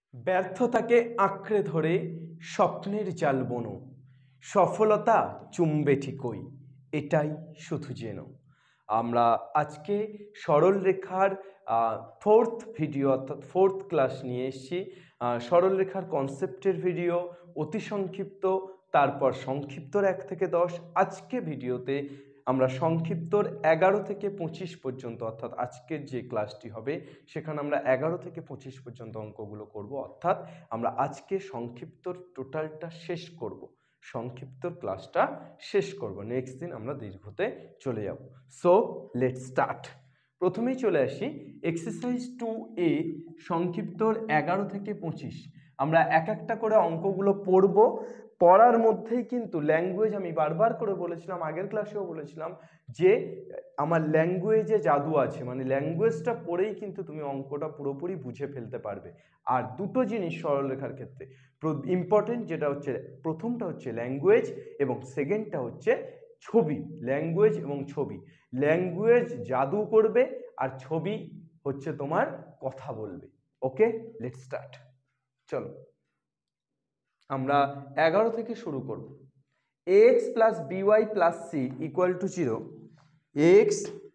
ব্যর্থতাকে আঁকড়ে ধরে স্বপ্নের জাল বোনো, সফলতা চুমবে ঠিকই, এটাই শুধু যেন। আমরা আজকে সরল রেখার ফোর্থ ভিডিও অর্থাৎ ফোর্থ ক্লাস নিয়ে এসেছি। সরল রেখার কনসেপ্টের ভিডিও অতি সংক্ষিপ্ত, তারপর সংক্ষিপ্তর 1 থেকে 10। আজকে ভিডিওতে আমরা সংক্ষিপ্তর 11 থেকে 25 পর্যন্ত, অর্থাৎ আজকের যে ক্লাসটি হবে সেখানে আমরা 11 থেকে 25 পর্যন্ত অঙ্কগুলো করব। অর্থাৎ আমরা আজকে সংক্ষিপ্তর টোটালটা শেষ করব, সংক্ষিপ্তর ক্লাসটা শেষ করব। নেক্সট দিন আমরা দীর্ঘতে চলে যাব। So let's start. প্রথমেই চলে আসি এক্সারসাইজ 2A সংক্ষিপ্তর 11 থেকে 25। আমরা এক একটা করে অঙ্কগুলো পড়ব। পড়ার মধ্যেই কিন্তু ল্যাঙ্গুয়েজ, আমি বারবার করে বলেছিলাম, আগের ক্লাসেও বলেছিলাম যে আমার ল্যাঙ্গুয়েজে জাদু আছে, মানে ল্যাঙ্গুয়েজটা পড়েই কিন্তু তুমি অঙ্কটা পুরোপুরি বুঝে ফেলতে পারবে। আর দুটো জিনিস সরলরেখার ক্ষেত্রে ইম্পর্টেন্ট, যেটা হচ্ছে প্রথমটা হচ্ছে ল্যাঙ্গুয়েজ এবং সেকেন্ডটা হচ্ছে ছবি। ল্যাঙ্গুয়েজ এবং ছবি, ল্যাঙ্গুয়েজ জাদু করবে আর ছবি হচ্ছে তোমার কথা বলবে। Okay, let's start. চলো আমরা 11 থেকে শুরু করব। ax plus by plus C equal to 0, ax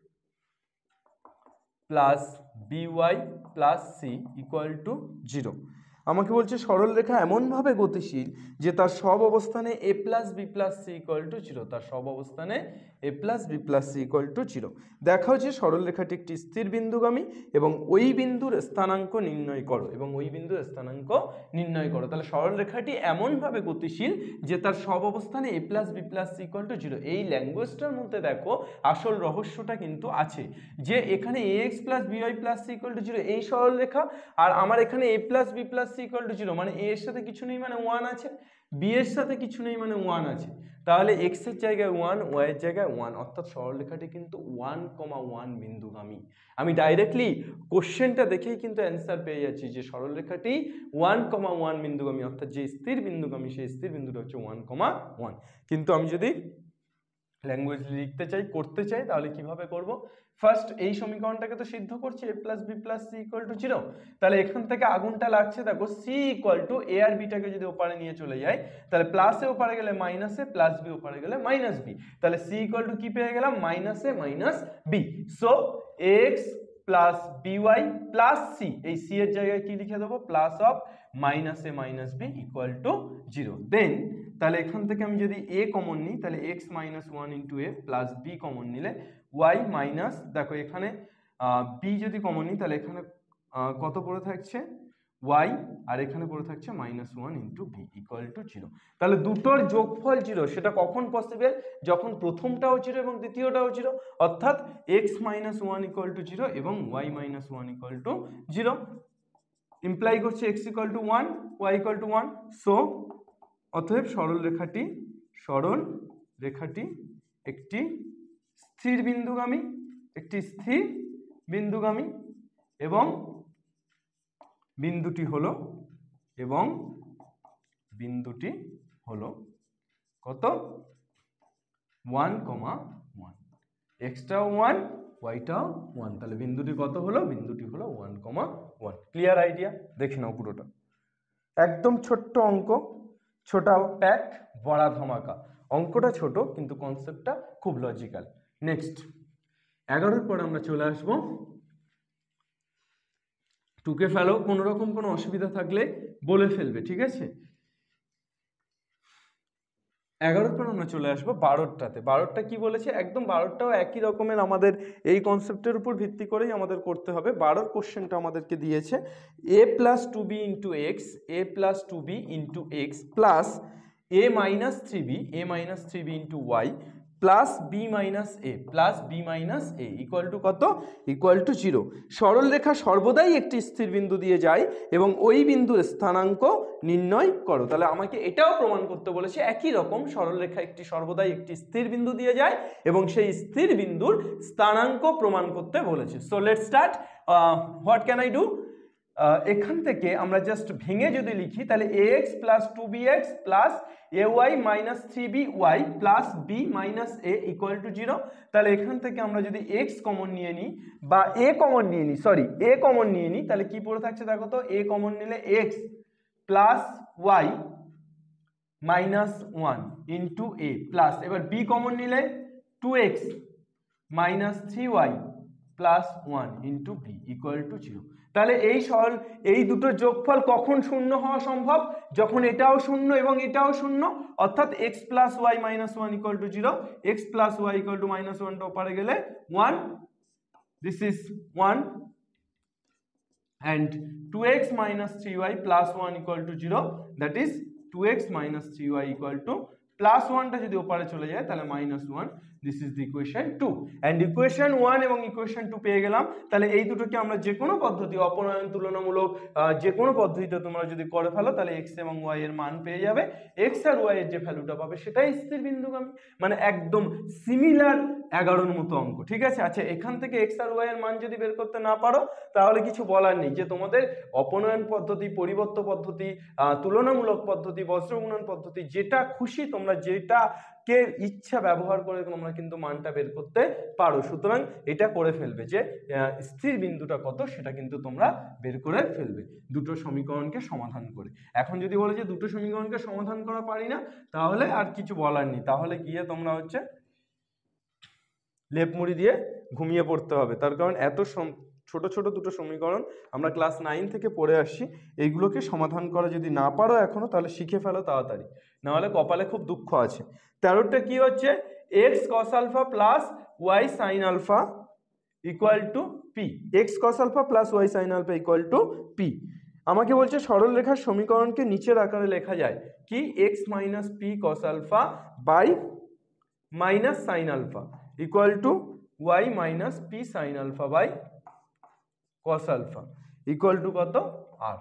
plus by plus C equal to 0। আমাকে বলছে সরল রেখা এমনভাবে গতিশীল যে তার সব অবস্থানে a plus B plus C equal to 0, তার সব অবস্থানে a plus B plus C equal to 0। দেখাও যে সরল রেখাটি একটি স্থির বিন্দুগামী এবং ওই বিন্দুর স্থানাঙ্ক নির্ণয় করো, এবং ওই বিন্দুর স্থানাঙ্ক নির্ণয় করো। তাহলে সরল রেখাটি এমনভাবে গতিশীল যে তার সব অবস্থানে a plus B plus C equal to 0। এই ল্যাঙ্গুয়েজটার মধ্যে দেখো আসল রহস্যটা কিন্তু আছে, যে এখানে ax plus by plus C equal to 0 এই সরল রেখা, আর আমার এখানে a plus B plus C equal to 0, মানে a এর সাথে কিছু নেই মানে 1 আছে, b এর সাথে কিছু নেই মানে 1 আছে। তাহলে x এর জায়গায় 1, y এর জায়গায় 1, অর্থাৎ সরলরেখাটি কিন্তু 1,1 বিন্দুগামী। আমি ডাইরেক্টলি কোশ্চেনটা দেখেই কিন্তু অ্যান্সার পেয়ে যাচ্ছি যে সরলরেখাটি 1,1 বিন্দুগামী, অর্থাৎ যে স্থির বিন্দুগামী সেই স্থির বিন্দুটা হচ্ছে 1,1। কিন্তু আমি যদি ল্যাঙ্গুয়েজ লিখতে চাই, করতে চাই, তাহলে কিভাবে করব? ফার্স্ট এই সমীকরণটাকে তো সিদ্ধ করছি, a plus B plus C equal to 0। তাহলে এখান থেকে আগুনটা লাগছে, দেখো সি ইকুয়াল টু এ আর বিটাকে যদি ওপারে নিয়ে চলে যাই, তাহলে প্লাসে ওপারে গেলে মাইনাসে, প্লাস বি ওপারে গেলে মাইনাস বি, তাহলে সি ইকুয়াল টু কি পেয়ে গেলাম? মাইনাসে minus B. So X plus B Y plus C, এই সি এর জায়গায় কি লিখে দেবো? প্লাস অফ মাইনাসে minus B equal to 0। Then তাহলে এখান থেকে আমি যদি a কমন নিই, তাহলে x minus 1 into A plus B common নিলে y মাইনাস, দেখো এখানে b যদি কমন নিই তাহলে এখানে কত পড়ে থাকছে? y, আর এখানে পড়ে থাকছে minus 1 into B equal to 0। তাহলে দুটোর যোগফল 0, সেটা কখন পসিবল? যখন প্রথমটাও 0 এবং দ্বিতীয়টাও 0, অর্থাৎ x মাইনাস 1 ইকুয়াল টু 0 এবং y minus 1 equal to 0। Imply করছে x equal to 1, y equal to 1। So অতএব সরল রেখাটি একটি স্থির বিন্দুগামী, এবং বিন্দুটি হলো কত? 1,1। এক্সটাও 1, ওয়াইটাও 1, তাহলে বিন্দুটি কত হলো? বিন্দুটি হলো 1,1। Clear idea? দেখে নাও পুরোটা। একদম ছোট্ট অঙ্ক, ছোটা প্যাক বড়া ধামাকা। অঙ্কটা ছোট কিন্তু কনসেপ্টটা খুব লজিক্যাল। নেক্সট 11-র পর আমরা চলে আসব টুকে ফেলো। কোনো রকম কোনো অসুবিধা থাকলে বলে ফেলবে, ঠিক আছে? 11-র পর আমরা চলে আসবো 12টাতে। 12টা কি বলেছে? একদম 12টাও একই রকমের, আমাদের এই কনসেপ্টের উপর ভিত্তি করেই আমাদের করতে হবে। 12 কোশ্চেনটা আমাদেরকে দিয়েছে a plus 2b into X, a plus 2b into X plus a minus 3b into Y plus b minus a equal to কত? Equal to 0। সরল রেখা সর্বদাই একটি স্থির বিন্দু দিয়ে যায় এবং ওই বিন্দুর স্থানাঙ্ক নির্ণয় করো। তাহলে আমাকে এটাও প্রমাণ করতে বলেছে একই রকম, সরল রেখা সর্বদাই একটি স্থির বিন্দু দিয়ে যায় এবং সেই স্থির বিন্দুর স্থানাঙ্ক প্রমাণ করতে বলেছে। So let's start. What can I do? এখান থেকে আমরা জাস্ট ভেঙে যদি লিখি তাহলে ax plus 2bx plus ay minus 3by plus b minus a equal to 0। তাহলে এখান থেকে আমরা যদি x কমন নিয়ে নিই বা a কমন নিয়ে নিই, সরি a কমন নিয়ে নিই, তাহলে কি পড়ে থাকছে দেখো তো, a কমন নিলে x plus y minus 1 into a plus, এবার b কমন নিলে 2x minus 3y plus 1 into b equal to 0। তাহলে এই দুটোর যোগফল কখন শূন্য হওয়া সম্ভব? যখন এটাও শূন্য এবং এটাও শূন্য, অর্থাৎ x plus Y minus 1 equal to 0, x plus Y equal to minus 1 টা ওপারে গেলে 1, this is 1 and 2x minus 3y plus 1 equal to 0, that is 2x minus 3y equal to plus 1 টা যদি ওপারে চলে যায় তাহলে minus 1, this is the equation 2 and equation 1 এবং equation 2 পেয়ে গেলাম। তাহলে এই দুটোকে আমরা যে কোনো পদ্ধতি, অপনয়ন, তুলনামূলক যে কোনো পদ্ধতিতে তোমরা যদি করে ফেলো তাহলে x এবং y এর মান পেয়ে যাবে। x আর y এর যে ভ্যালুটা পাবে সেটাই স্থির বিন্দুগামী, মানে একদম সিমিলার 11 এর মতো অঙ্ক, ঠিক আছে। আচ্ছা, এখান থেকে x আর y এর মান যদি বের করতে না পারো তাহলে কিছু বলার নেই, যে তোমাদের অপনয়ন পদ্ধতি, পরিবর্ত পদ্ধতি, তুলনামূলক পদ্ধতি, বজ্রগুণন পদ্ধতি, যেটা খুশি তোমরা যেটাকে ইচ্ছা ব্যবহার করে তোমরা কিন্তু মানটা বের করতে পারো। সুতরাং এটা করে ফেলবে যে স্থির বিন্দুটা কত সেটা কিন্তু তোমরা বের করে ফেলবে দুটো সমীকরণকে সমাধান করে। এখন যদি বলে যে দুটো সমীকরণকে সমাধান করা পারি না, তাহলে আর কিছু বলার নেই, তাহলে গিয়ে তোমরা হচ্ছে লেপ মুড়ি দিয়ে ঘুমিয়ে পড়তে হবে। তার কারণ এত ছোট ছোট দুটো সমীকরণ আমরা ক্লাস 9 থেকে পড়ে আসছি, এইগুলোকে সমাধান করা যদি না পারো এখনো, তাহলে শিখে ফেলো তাড়াতাড়ি, নাহলে কপালে খুব দুঃখ আছে। 13টা কি হচ্ছে, x cos alpha plus y sin alpha equal to P, X cos alpha plus Y sine alpha equal to P. আমাকে বলছে সরল রেখার সমীকরণকে নিচের আকারে লেখা যায় কি, x minus p cos alpha by minus sine alpha equal to y minus p sine alpha by cos alpha equal to কত, আর।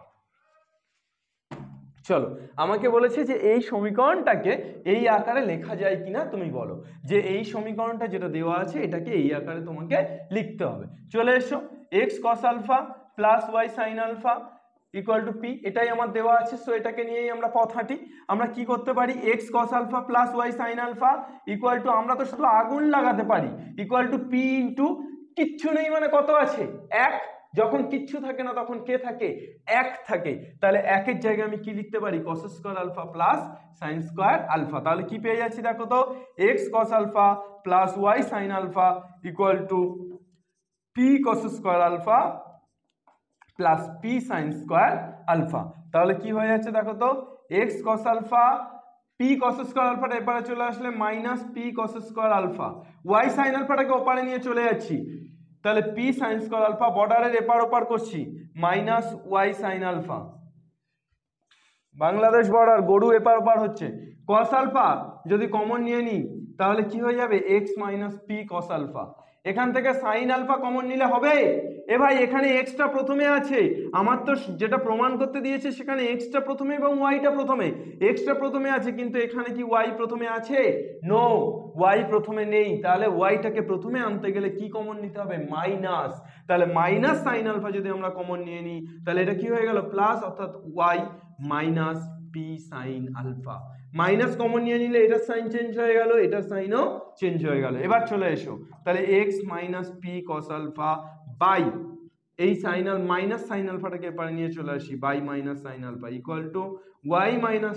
চলো, আমাকে বলেছে যে এই সমীকরণটাকে এই আকারে লেখা যায় কিনা তুমি বলো, যে এই সমীকরণটা যেটা দেওয়া আছে এটাকে এই আকারে তোমাকে লিখতে হবে। চলে এসো, x cos alpha plus Y sine alpha equal to p, এটাই আমার দেওয়া আছে। সো এটাকে নিয়েই আমরা পথ হাঁটি। আমরা কি করতে পারি, x cos alpha plus Y sine alpha equal to, আমরা তো শুধু আগুন লাগাতে পারি, ইকুয়াল টু পি ইন্টু কিচ্ছু নেই মানে কত আছে, 1। যখন কিচ্ছু থাকে না তখন কে থাকে, 1 থাকে। তাহলে 1 এর জায়গায় আমি কি লিখতে পারি, cos square alpha plus sine square alpha. তাহলে কি পেয়ে যাচ্ছি দেখো তো, x cos alpha plus Y sine alpha equal to p cos square alpha plus p sine square alpha. তাহলে কি হয়ে যাচ্ছে দেখো তো, x cos alpha p cos square আলফাটা এপারে চলে আসলে minus p cos square alpha, y sine আলফাটাকে ওপারে নিয়ে চলে যাচ্ছি, তাহলে পি সাইন স্কয়ার আলফা, বর্ডারের এপার ওপার করছি, minus y sine alpha, Bangladesh border, গরু এপার ওপার হচ্ছে, কস আলফা যদি কমন নিয়ে নিই তাহলে কি হয়ে যাবে, x minus p cos alpha. এখান থেকে সাইন আলফা কমন নিলে হবে, এ ভাই এখানে এক্সটা প্রথমে আছে, আমার তো যেটা প্রমাণ করতে দিয়েছে সেখানে এক্সটা প্রথমে এবং ওয়াইটা প্রথমে, এক্সটা প্রথমে আছে কিন্তু এখানে কি ওয়াই প্রথমে আছে, নো, ওয়াই প্রথমে নেই। তাহলে ওয়াইটাকে প্রথমে আনতে গেলে কি কমন নিতে হবে, মাইনাস। তাহলে মাইনাস সাইন আলফা যদি আমরা কমন নিয়ে নিই তাহলে এটা কি হয়ে গেল, প্লাস, অর্থাৎ y minus p sine alpha. Minus common নিয়ে নিলে এটার সাইন চেঞ্জ হয়ে গেল, এটার সাইনও চেঞ্জ হয়ে গেল। এবার চলে এসো, তাহলে x minus p cos alpha by এই সাইন মাইনাস সাইন আলফাটাকে এপারে নিয়ে চলে আসি, by minus sine alpha equal to y minus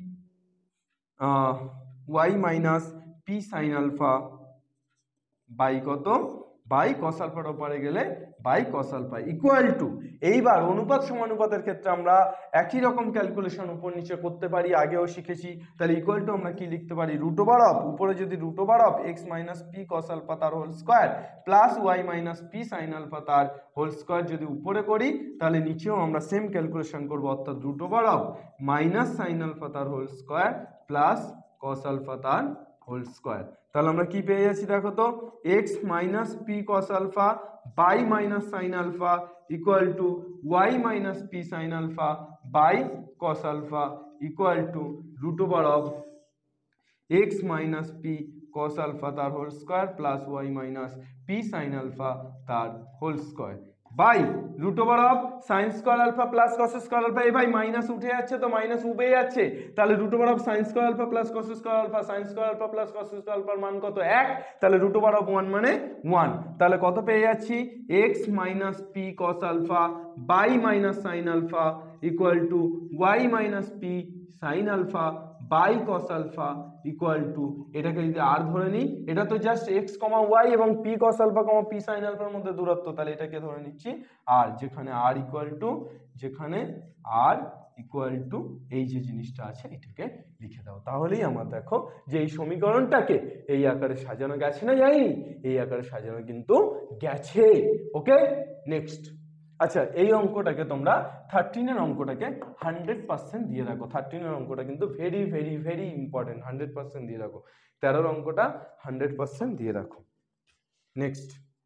p sine alpha by কত, বাই কস আলফার ওপারে গেলে by cos alpha equal to, এইবার অনুপাত সমানুপাতের ক্ষেত্রে আমরা একই রকম ক্যালকুলেশন উপর নিচে করতে পারি, আগেও শিখেছি। তাহলে ইকুয়াল টু আমরা কি লিখতে পারি, রুট ওভার অফ, উপরে যদি root over of x minus p cos alpha তার whole square plus Y minus p sine alpha তার হোল স্কয়ার যদি উপরে করি, তাহলে নিচেও আমরা সেম ক্যালকুলেশন করবো, অর্থাৎ root over of minus sine alpha তার whole square plus cos alpha তার হোল স্কয়ার। তাহলে আমরা কি পেয়ে যাচ্ছি দেখো তো, x minus p cos alpha by minus sine alpha equal to y minus p sine alpha by cos alpha equal to root over of x minus p cos alpha তার whole square plus Y minus p sine alpha তার whole square. By root over of sine square alpha plus cos square alpha. এই ভাই minus উঠে যাচ্ছে তো minus উবে যাচ্ছে, তাহলে root over of sine square alpha plus cos square alpha, sine square alpha plus cos square আলফার মান কত 1, তাহলে রুট ওভার অফ 1 মানে 1, তাহলে কত পেয়ে যাচ্ছি x minus p cos alpha by minus sine alpha equal to y minus p sine alpha by cos alpha equal to, এটাকে যদি আর ধরে নিই, এটা তো জাস্ট এক্স কমা ওয়াই এবং p cos alpha comma p sine আলফার মধ্যে দূরত্ব, তাহলে এটাকে ধরে নিচ্ছি আর, যেখানে আর ইকুয়াল টু, যেখানে আর ইকুয়াল টু এই যে জিনিসটা আছে এটাকে লিখে দাও। তাহলেই আমার দেখো যে এই সমীকরণটাকে এই আকারে সাজানো গেছে না যায়নি, এই আকারে সাজানো কিন্তু গেছে। Okay next. আচ্ছা এই অঙ্কটাকে তোমরা 13 এর অঙ্কটাকে 100% দিয়ে রাখো। 13 এর অঙ্কটা কিন্তু ভেরি ভেরি ভেরি ইম্পর্টেন্ট, 100% দিয়ে রাখো। 13 এর অঙ্কটা 100% দিয়ে রাখো। নেক্সট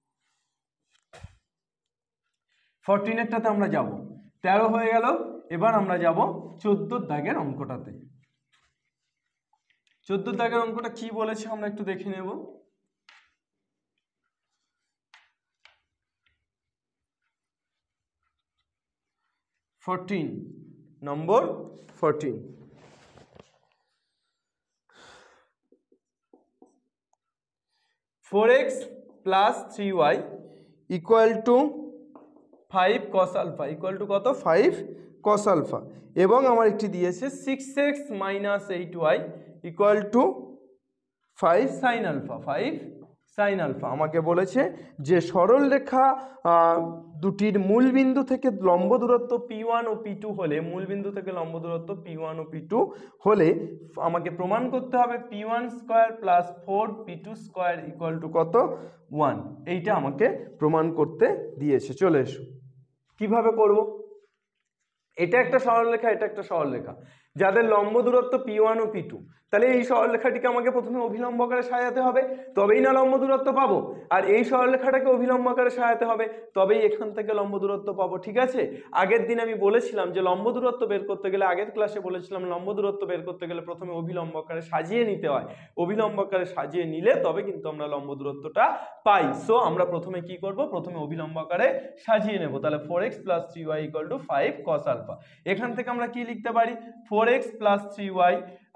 14 এরটাতে আমরা যাব, 13 হয়ে গেল, এবার আমরা যাব 14 দাগের অঙ্কটাতে। 14 দাগের অঙ্কটা কি বলেছে আমরা একটু দেখে নেব। Number 14 4x plus 3y equal to 5 cos alpha equal to কত 5 cos আলফা, এবং আমার একটি দিয়েছে 6x minus 8y equal to 5 sin alpha, 5 sin alpha. আমাকে বলেছে যে সরল রেখা দুটির মূল বিন্দু থেকে লম্ব দূরত্ব P1 ও P2 হলে, মূল বিন্দু থেকে লম্ব দূরত্ব P1 ও P2 হলে আমাকে প্রমাণ করতে হবে P1 square plus 4P2 square equal to কত 1, এইটা আমাকে প্রমাণ করতে দিয়েছে। চলে এসো কিভাবে করব। এটা একটা সরলরেখা, এটা একটা সরলরেখা, যাদের লম্ব দূরত্ব P1 ও P2, তাহলে এই সরলরেখাটিকে আমাকে প্রথমে অভিলম্ব আকারে সাজাতে হবে, তবেই না লম্ব দূরত্ব পাবো, আর এই সরলরেখাটাকে অভিলম্ব আকারে সাজাতে হবে, তবেই এখান থেকে লম্ব দূরত্ব পাবো। ঠিক আছে, আগের দিন আমি বলেছিলাম যে লম্ব দূরত্ব বের করতে গেলে, আগের ক্লাসে বলেছিলাম লম্ব দূরত্ব বের করতে গেলে প্রথমে অভিলম্ব আকারে সাজিয়ে নিতে হয়, অভিলম্ব আকারে সাজিয়ে নিলে তবে কিন্তু আমরা লম্ব দূরত্বটা পাই। সো আমরা প্রথমে কি করব, প্রথমে অভিলম্ব আকারে সাজিয়ে নেব। তাহলে 4x plus 3y equal to 5 cos alpha. এখান থেকে আমরা কি লিখতে পারি, 4x প্লাস 3y,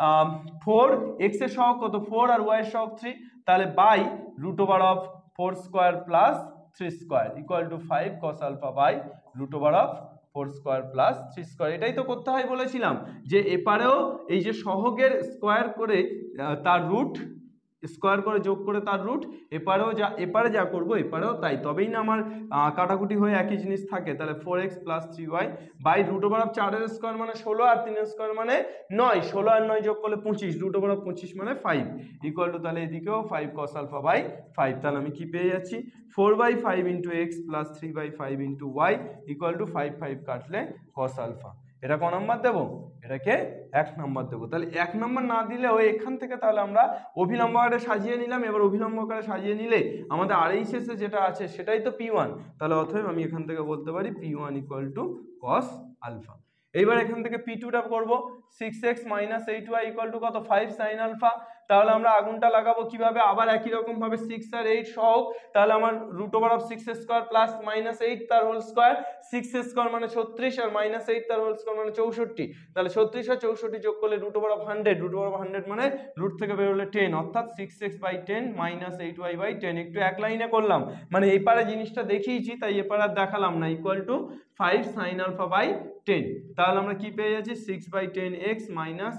4x এর সহগ কত 4 আর y এর সহগ 3, তাহলে by root over of 4 square plus 3 square equal to 5 cos alpha by root over of 4 square plus 3 square. এটাই তো করতে হয় বলেছিলাম, যে এপারেও এই যে সহগের স্কয়ার করে তার রুট স্কয়ার করে যোগ করে তার রুট, এপারে যা করবো এপারেও তাই, তবেই না আমার কাটাকুটি হয়ে একই জিনিস থাকে। তাহলে 4x plus 3y by root over of 4 এর স্কয়ার মানে 16 আর 3 এর স্কয়ার মানে 9, 16 আর 9 যোগ করলে 25, রুট ওভার অফ 25 মানে 5 ইকুয়াল টু, তাহলে এদিকেও 5 cos আলফা বাই 5। তাহলে আমি কি পেয়ে যাচ্ছি 4/5 into x plus 3/5 into y equal to 5 5 কাটলে cos আলফা। এটা ক নাম্বার দেবো, এটাকে 1 নাম্বার দেবো। তাহলে 1 নাম্বার না দিলেও এখান থেকে তাহলে আমরা অভিলম্ব আকারে সাজিয়ে নিলাম। এবার অভিলম্ব আকারে সাজিয়ে নিলে আমাদের RHS এ যেটা আছে সেটাই তো P1, তাহলে অতএব আমি এখান থেকে বলতে পারি P1 equal to cos alpha. এইবার এখান থেকে P2টা করব, 6x minus 8y equal to কত 5 sin আলফা। তাহলে আমরা আগুনটা লাগাবো কিভাবে, আবার একই রকম ভাবে 6 আর 8 সহগ, তাহলে আমার root over of 6 square plus minus 8 তার হোল স্কয়ার, 6 স্কয়ার মানে 36 আর মাইনাস 8 তার হোল স্কয়ার মানে 64, তাহলে 36 আর 64 যোগ করলে root over of 100, root over of 100 মানে রুট থেকে বের হলে 10, অর্থাৎ 6x by 10 minus 8y by 10। একটু এক লাইনে করলাম, মানে এই পারে জিনিসটা দেখিয়েছি তাই এপারে আর দেখালাম না, equal to 5 sin alpha by 10। তাহলে আমরা কি পেয়ে যাচ্ছি 6/10x minus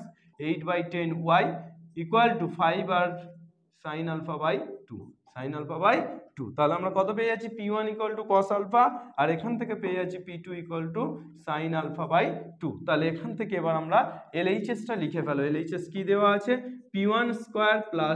8/10y equal to 5 আর sin alpha by 2, sin alpha by 2। তাহলে আমরা কত পেয়ে যাচ্ছি P1 equal to cos alpha, আর এখান থেকে পেয়ে যাচ্ছি P2 equal to sin alpha by 2। তাহলে এখান থেকে এবার আমরা LHSটা লিখে ফেলো। LHS কি দেওয়া আছে, P1 square plus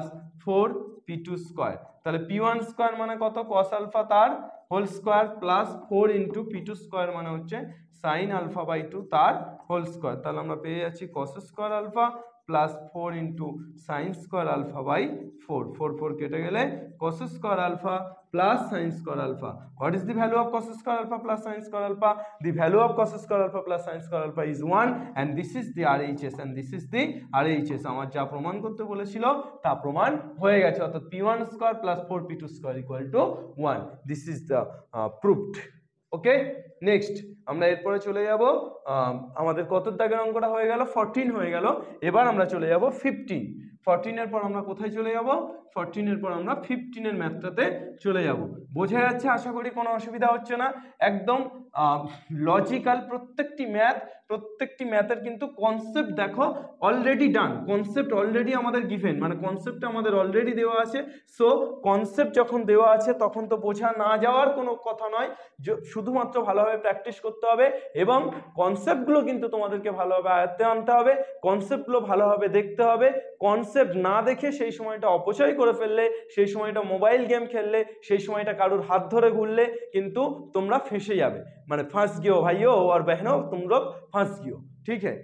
4P2 square. তাহলে P1 স্কয়ার মানে কত cos আলফা তার whole square plus 4 into P2 square মানে হচ্ছে sin আলফা বাই 2 তার হোল স্কয়ার। তাহলে আমরা পেয়ে যাচ্ছি cos square alpha plus 4 into sine square alpha by 4, 4 4 কেটে গেলে cos square alpha plus sine square alpha. What is the value of cos square alpha plus sine square alpha? The value of cos square alpha plus sine square alpha is 1 and this is the RHS and this is the RHS। আমার যা প্রমাণ করতে বলেছিল তা প্রমাণ হয়ে গেছে, অর্থাৎ P1 square plus 4P2 square equal to 1। This is the proved. Okay, next আমরা এরপরে চলে যাব, আমাদের কত দাগের অঙ্কটা হয়ে গেল, 14 হয়ে গেল। এবার আমরা চলে যাব 15। 14 এর পর আমরা কোথায় চলে যাব, 14 এর পর আমরা 15 এর ম্যাথটাতে চলে যাব। বোঝা যাচ্ছে আশা করি, কোনো অসুবিধা হচ্ছে না, একদম লজিক্যাল প্রত্যেকটি ম্যাথের কিন্তু কনসেপ্ট দেখো অলরেডি ডান, কনসেপ্ট অলরেডি আমাদের গিভেন, মানে কনসেপ্টটা আমাদের অলরেডি দেওয়া আছে। সো কনসেপ্ট যখন দেওয়া আছে তখন তো বোঝা না যাওয়ার কোনো কথা নয়, শুধুমাত্র ভালোভাবে প্র্যাকটিস করতে হবে এবং কনসেপ্টগুলো কিন্তু তোমাদেরকে ভালোভাবে আয়ত্তে আনতে হবে, কনসেপ্টগুলো ভালোভাবে দেখতে হবে। কনসেপ্ট না দেখে সেই সময়টা অপচয় করে ফেললে, সেই সময়টা মোবাইল গেম খেললে, সেই সময়টা কারুর হাত ধরে ঘুরলে কিন্তু তোমরা ফেঁসে যাবে, মানে ফাঁস গিয়েও ভাইও আর বহনো তুম লোগ ফাঁস গিয়েও, ঠিক আছে।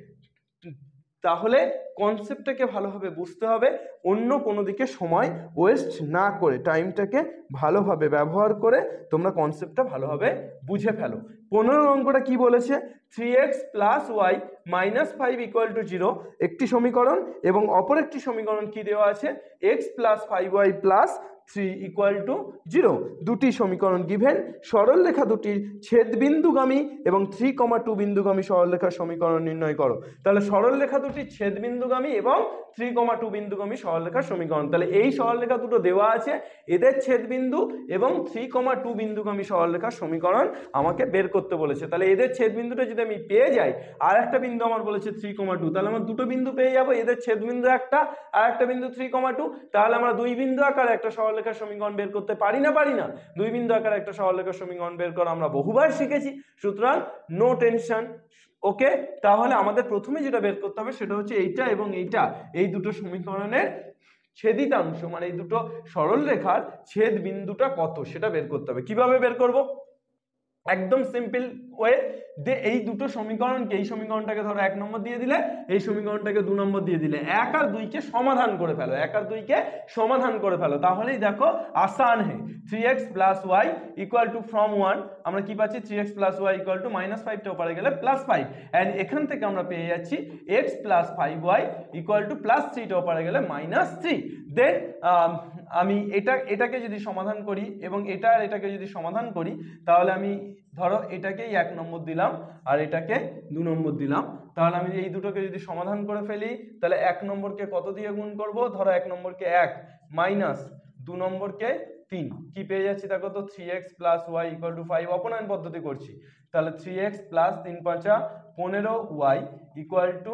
তাহলে কনসেপ্টটাকে ভালোভাবে বুঝতে হবে, অন্য কোনো দিকে সময় ওয়েস্ট না করে টাইমটাকে ভালোভাবে ব্যবহার করে তোমরা কনসেপ্টটা ভালোভাবে বুঝে ফেলো। 15 অঙ্কটা কি বলেছে, 3x plus Y minus 5 equal to 0 একটি সমীকরণ, এবং অপর একটি সমীকরণ কি দেওয়া আছে, x plus 5y plus 3 equal to 0। দুটি সমীকরণ গিভেন, সরলরেখা দুটির ছেদবিন্দুগামী এবং 3,2 বিন্দুগামী সরলরেখার সমীকরণ নির্ণয় করো। তাহলে সরলরেখা দুটির ছেদবিন্দুগামী এবং 3,2 বিন্দুগামী সরলরেখার সমীকরণ, তাহলে এই সরলরেখা দুটো দেওয়া আছে, এদের ছেদবিন্দু এবং 3,2 বিন্দুগামী সরলরেখার সমীকরণ আমাকে বের করতে বলেছে। তাহলে এদের ছেদবিন্দুটা যদি আমি পেয়ে যাই, আর একটা বিন্দু আমার বলেছে 3,2, তাহলে আমার দুটো বিন্দু পেয়ে যাবো, এদের ছেদবিন্দু একটা আর একটা বিন্দু 3,2, তাহলে আমরা দুই বিন্দু আকারে একটা সরলরেখার সমীকরণ বের করতে পারি না দুই বিন্দু আকারে একটা সরলরেখার সমীকরণ বের করা আমরা বহুবার শিখেছি, সুতরাং নো টেনশন। ওকে, তাহলে আমাদের প্রথমে যেটা বের করতে হবে সেটা হচ্ছে এইটা এবং এইটা, এই দুটো সমীকরণের ছেদিতাংশ, মানে এই দুটো সরলরেখার ছেদ বিন্দুটা কত সেটা বের করতে হবে। কিভাবে বের করব, একদম সিম্পল ওয়ে, যে এই দুটো সমীকরণকে, এই সমীকরণটাকে ধরো 1 নম্বর দিয়ে দিলে, এই সমীকরণটাকে 2 নম্বর দিয়ে দিলে, 1 আর 2 কে সমাধান করে ফেলো, 1 আর 2 কে সমাধান করে ফেলো, তাহলেই দেখো আসান হে। 3x plus Y equal to from 1 আমরা কি পাচ্ছি, 3x plus Y equal to -5 টা উপরে গেলে +5, এন্ড এখান থেকে আমরা পেয়ে যাচ্ছি x plus 5y equal to +3 টা উপরে গেলে -3। দেন আমি এটাকে যদি সমাধান করি এবং এটা আর এটাকে যদি সমাধান করি, তাহলে আমি ধরো এটাকেই 1 নম্বর দিলাম আর এটাকে 2 নম্বর দিলাম, তাহলে আমি এই দুটোকে যদি সমাধান করে ফেলি, তাহলে 1 নম্বরকে কত দিয়ে গুণ করব, ধরো 1 নম্বরকে 1 মাইনাস 2 নম্বরকে 3, কি পেয়ে যাচ্ছি দেখো তো, 3x plus Y equal to 5, অপনয়ন পদ্ধতি করছি, তাহলে 3x plus 3 5 15y equal to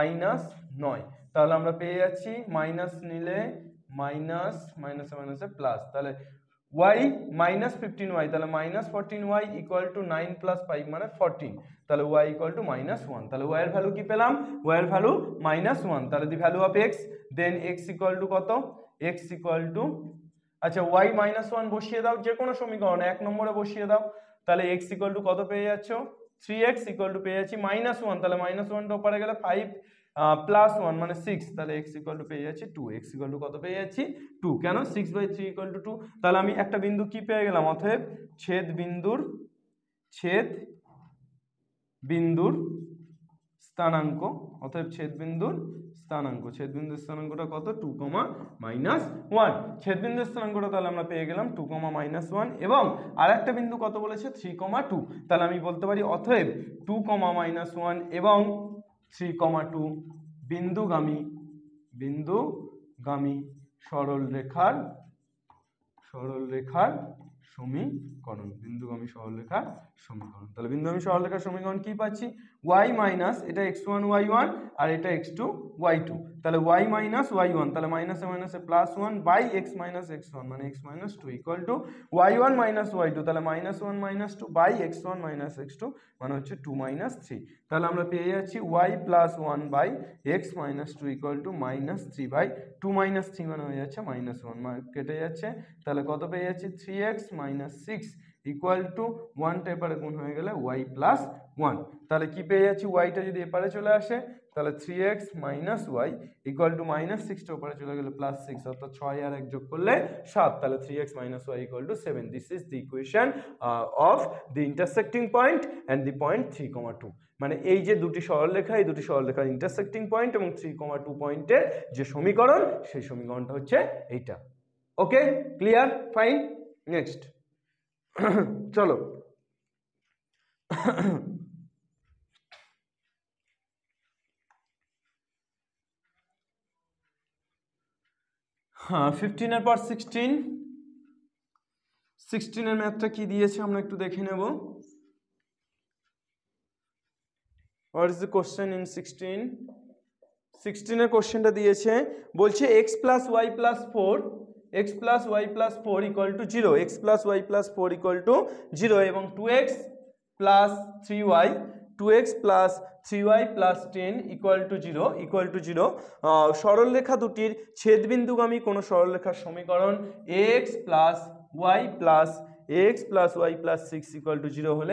-9, তাহলে আমরা পেয়ে যাচ্ছি মাইনাস নিলে মাইনাস মাইনাসে মাইনাসে প্লাস, তাহলে y -15y, তাহলে -14y ইকুয়াল টু 9 প্লাস 5 মানে 14, তাহলে y ইকুয়াল টু -1, তাহলে y এর ভ্যালু কি পেলাম, y এর ভ্যালু -1, তাহলে the value of x, then x equal to কত, x ইকুয়াল টু, আচ্ছা y -1 বসিয়ে দাও, যে কোনো সমীকরণে 1 নম্বরে বসিয়ে দাও, তাহলে x ইকুয়াল টু কত পেয়ে যাচ্ছ, 3x ইকুয়াল টু পেয়ে যাচ্ছি -1, তাহলে -1 টা উপরে গেলে 5 প্লাস 1 মানে 6, তাহলে x ইকুয়াল টু পেয়ে যাচ্ছি 2, x ইকুয়াল টু কত পেয়ে যাচ্ছি 2, কেন 6/3 ইকুয়াল টু 2, তাহলে আমি একটা বিন্দু কি পেয়ে গেলাম, অতএব ছেদ বিন্দুর স্থানাঙ্ক, অতএব ছেদ বিন্দুর স্থানাঙ্কটা কত, 2, -1, ছেদ বিন্দুর স্থানাঙ্কটা তাহলে আমরা পেয়ে গেলাম 2, -1, এবং আরেকটা বিন্দু কত বলেছে 3, 2, তাহলে আমি বলতে পারি অতএব 2, -1 এবং 3, 2 বিন্দুগামী সরলরেখার সমীকরণ, তাহলে বিন্দুগামী সরলরেখার সমীকরণ কি পাচ্ছি, y মাইনাস এটা x1 y1 আর এটা x2 y2, তাহলে y মাইনাস y1, তাহলে মাইনাসে মাইনাসে +1 বাই x মাইনাস x1 মানে x minus 2 equal to y1 minus y2, তাহলে -1 - 2 বাই x1 মাইনাস x2 মানে হচ্ছে 2 - 3, তাহলে আমরা পেয়ে যাচ্ছি y plus 1 by x minus 2 equal to -3 by 2 - 3 মানে হয়ে যাচ্ছে -1, কেটে যাচ্ছে, তাহলে কত পেয়ে যাচ্ছি 3x - 6 ইকুয়াল টু 1 টা এপারে গুণ হয়ে গেলে y প্লাস 1, তাহলে কি পেয়ে যাচ্ছি, y টা যদি এপারে চলে আসে তাহলে 3x minus y equal two -6 টা উপরে চলে গেলে +6, অর্থাৎ 6 আর 1 যোগ করলে 7, তাহলে 3x minus y equal to 7, this is the equation of the intersecting point and the point 3, 2, মানে এই যে দুটি সরলরেখা, এই দুটি সরলরেখার ইন্টারসেক্টিং পয়েন্ট এবং 3, 2 পয়েন্টের যে সমীকরণ, সেই সমীকরণটা হচ্ছে এইটা। ওকে, ক্লিয়ার, ফাইন, নেক্সট চলো হ্যাঁ 15 পর 16 ম্যাথটা কি দিয়েছে আমরা একটু দেখে নেব। What is the question in 16 কোশ্চেনটা দিয়েছে, বলছে x plus y plus four equal to 0, x plus y plus four equal to 0 এবং 2x plus 3y plus 10 equal to 0 সরলরেখা দুটির ছেদবিন্দুগামী কোনো সরলরেখার সমীকরণ x plus y plus 6 equal to 0 হলে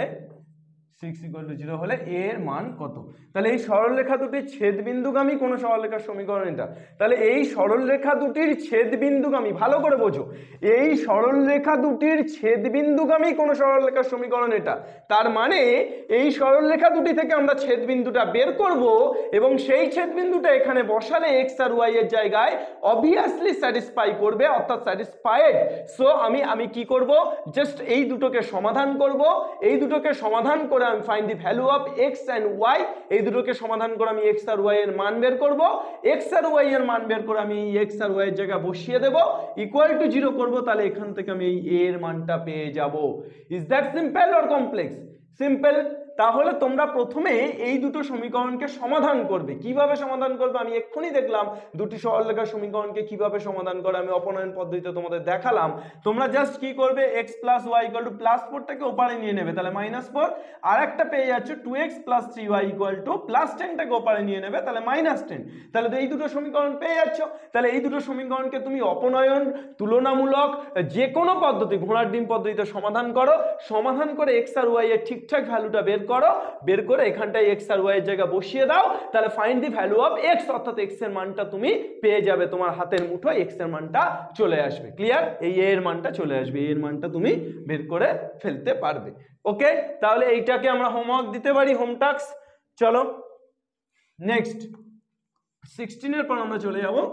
এর মান কত? তাহলে এই সরলরেখা দুটির ছেদবিন্দুগামী কোন সরলরেখার সমীকরণ এটা। তাহলে এই সরলরেখা দুটির ছেদবিন্দুগামী, ভালো করে বোঝো, এই সরলরেখা দুটির ছেদবিন্দুগামী কোন সরলরেখার সমীকরণ এটা। তার মানে এই সরলরেখা দুটি থেকে আমরা ছেদবিন্দুটা বের করব এবং সেই ছেদবিন্দুটা এখানে বসালে এক্স আর ওয়াই এর জায়গায় অবভিয়াসলি স্যাটিসফাই করবে, অর্থাৎ স্যাটিসফাইড। সো আমি কি করব, জাস্ট এই দুটোকে সমাধান করব, এই দুটোকে সমাধান করে আমি find the value of x and y, এই দুটোকে সমাধান করে আমি এক্স আর ওয়াই এর মান বের করব, এক্স আর ওয়াই এর মান বের করে আমি এক্স আর ওয়াই এর জায়গা বসিয়ে দেব, ইকুয়াল টু 0 করব, তাহলে এখান থেকে আমি এই এর মানটা পেয়ে যাব। Is that simple or complex? Simple. তাহলে তোমরা প্রথমে এই দুটো সমীকরণকে সমাধান করবে। কিভাবে সমাধান করবে আমি এক্ষুনি দেখলাম, দুটি সরলরেখার সমীকরণকে কিভাবে সমাধান করে আমি অপনয়ন পদ্ধতিতে তোমাদের দেখালাম। তোমরা জাস্ট কি করবে, x plus Y equal to plus 4টাকে ওপারে নিয়ে নেবে, তাহলে -4, আর একটা পেয়ে যাচ্ছে 2x plus 3y equal to plus 10টাকে ওপারে নিয়ে নেবে, তাহলে -10। তাহলে এই দুটো সমীকরণ পেয়ে যাচ্ছ। তাহলে এই দুটো সমীকরণকে তুমি অপনয়ন, তুলনামূলক, যে কোনো পদ্ধতি, ঘোড়ার ডিম পদ্ধতিতে সমাধান করো, সমাধান করে x আর y এর ঠিকঠাক ভ্যালুটা বের করো, বের করে এখানটায় x আর y এর জায়গা বসিয়ে দাও, তাহলে find the value of x, অর্থাৎ x এর মানটা তুমি পেয়ে যাবে, তোমার হাতের মুঠোয় x এর মানটা চলে আসবে। ক্লিয়ার? এই a এর মানটা চলে আসবে, a এর মানটা তুমি বের করে ফেলতে পারবে। ওকে, তাহলে এইটাকে আমরা হোমওয়ার্ক দিতে পারি, হোম টাস্ক। চলো নেক্সট 16 এর পর আমরা চলে যাব